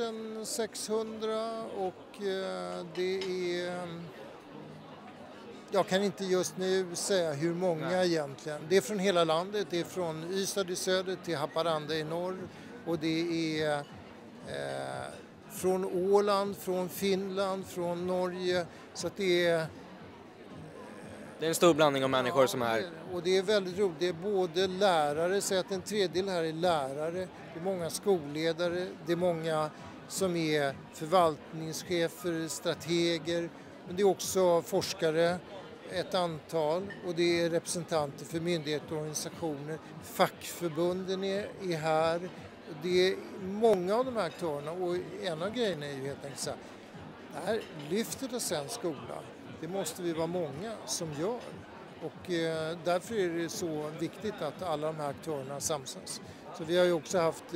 600 och det är... Jag kan inte just nu säga hur många egentligen. Det är från hela landet. Det är från Ystad i söder till Haparanda i norr. Och det är från Åland, från Finland, från Norge. Så att det är... Det är en stor blandning av människor som är här. Och det är väldigt roligt. Det är både lärare, så att en tredjedel här är lärare. Det är många skolledare. Det är många som är förvaltningschefer, strateger. Men det är också forskare. ett antal och det är representanter för myndigheter och organisationer. Fackförbunden är här. Det är många av de här aktörerna och en av grejerna är ju helt enkelt så här, det här lyftet av svensk skola, det måste vi vara många som gör. Och därför är det så viktigt att alla de här aktörerna samsas. Så vi har ju också haft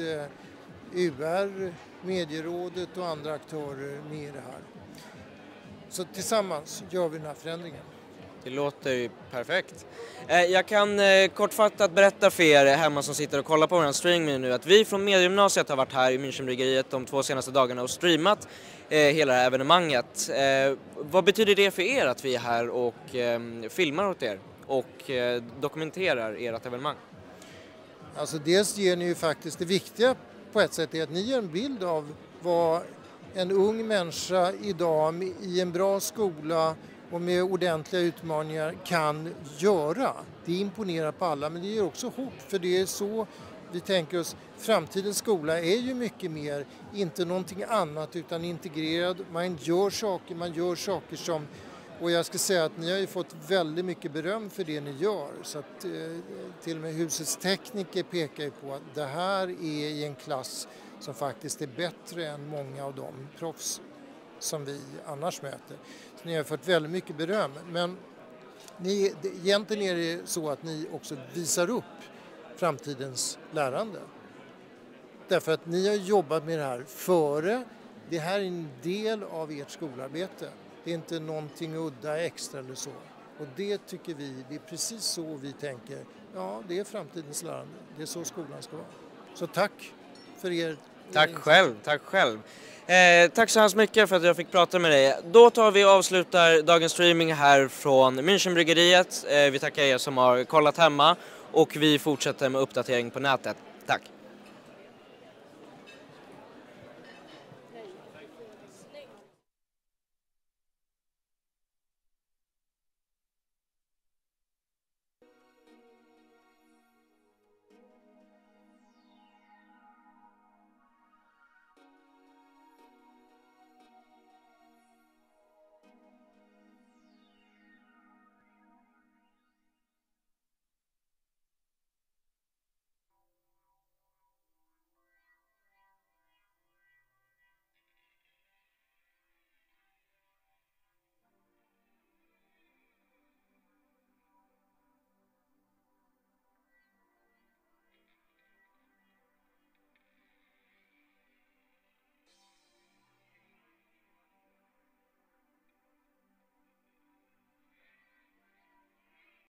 UR, Medierådet och andra aktörer med i det här. Så tillsammans gör vi den här förändringen. Det låter ju perfekt. Jag kan kortfattat berätta för er hemma som sitter och kollar på vår streaming nu att vi från Mediegymnasiet har varit här i Münchenbryggeriet de 2 senaste dagarna och streamat hela det här evenemanget. Vad betyder det för er att vi är här och filmar åt er och dokumenterar ert evenemang? Alltså dels ger ni ju faktiskt det viktiga på ett sätt är att ni ger en bild av vad en ung människa idag i en bra skola och med ordentliga utmaningar kan göra. Det imponerar på alla men det ger också hopp för det är så vi tänker oss. Framtidens skola är ju mycket mer, inte någonting annat utan integrerad. Man gör saker som, och jag ska säga att ni har ju fått väldigt mycket beröm för det ni gör. Så att till och med husets tekniker pekar ju på att det här är i en klass som faktiskt är bättre än många av de proffs som vi annars möter. Så ni har fått väldigt mycket beröm. Men egentligen är det så att ni också visar upp framtidens lärande. Därför att ni har jobbat med det här före. Det här är en del av ert skolarbete. Det är inte någonting udda extra eller så. Och det tycker vi, det är precis så vi tänker. Ja, det är framtidens lärande. Det är så skolan ska vara. Så tack för er. Tack själv. Tack så hemskt mycket för att jag fick prata med dig. Då tar vi och avslutar dagens streaming här från Münchenbryggeriet. Vi tackar er som har kollat hemma och vi fortsätter med uppdatering på nätet. Tack!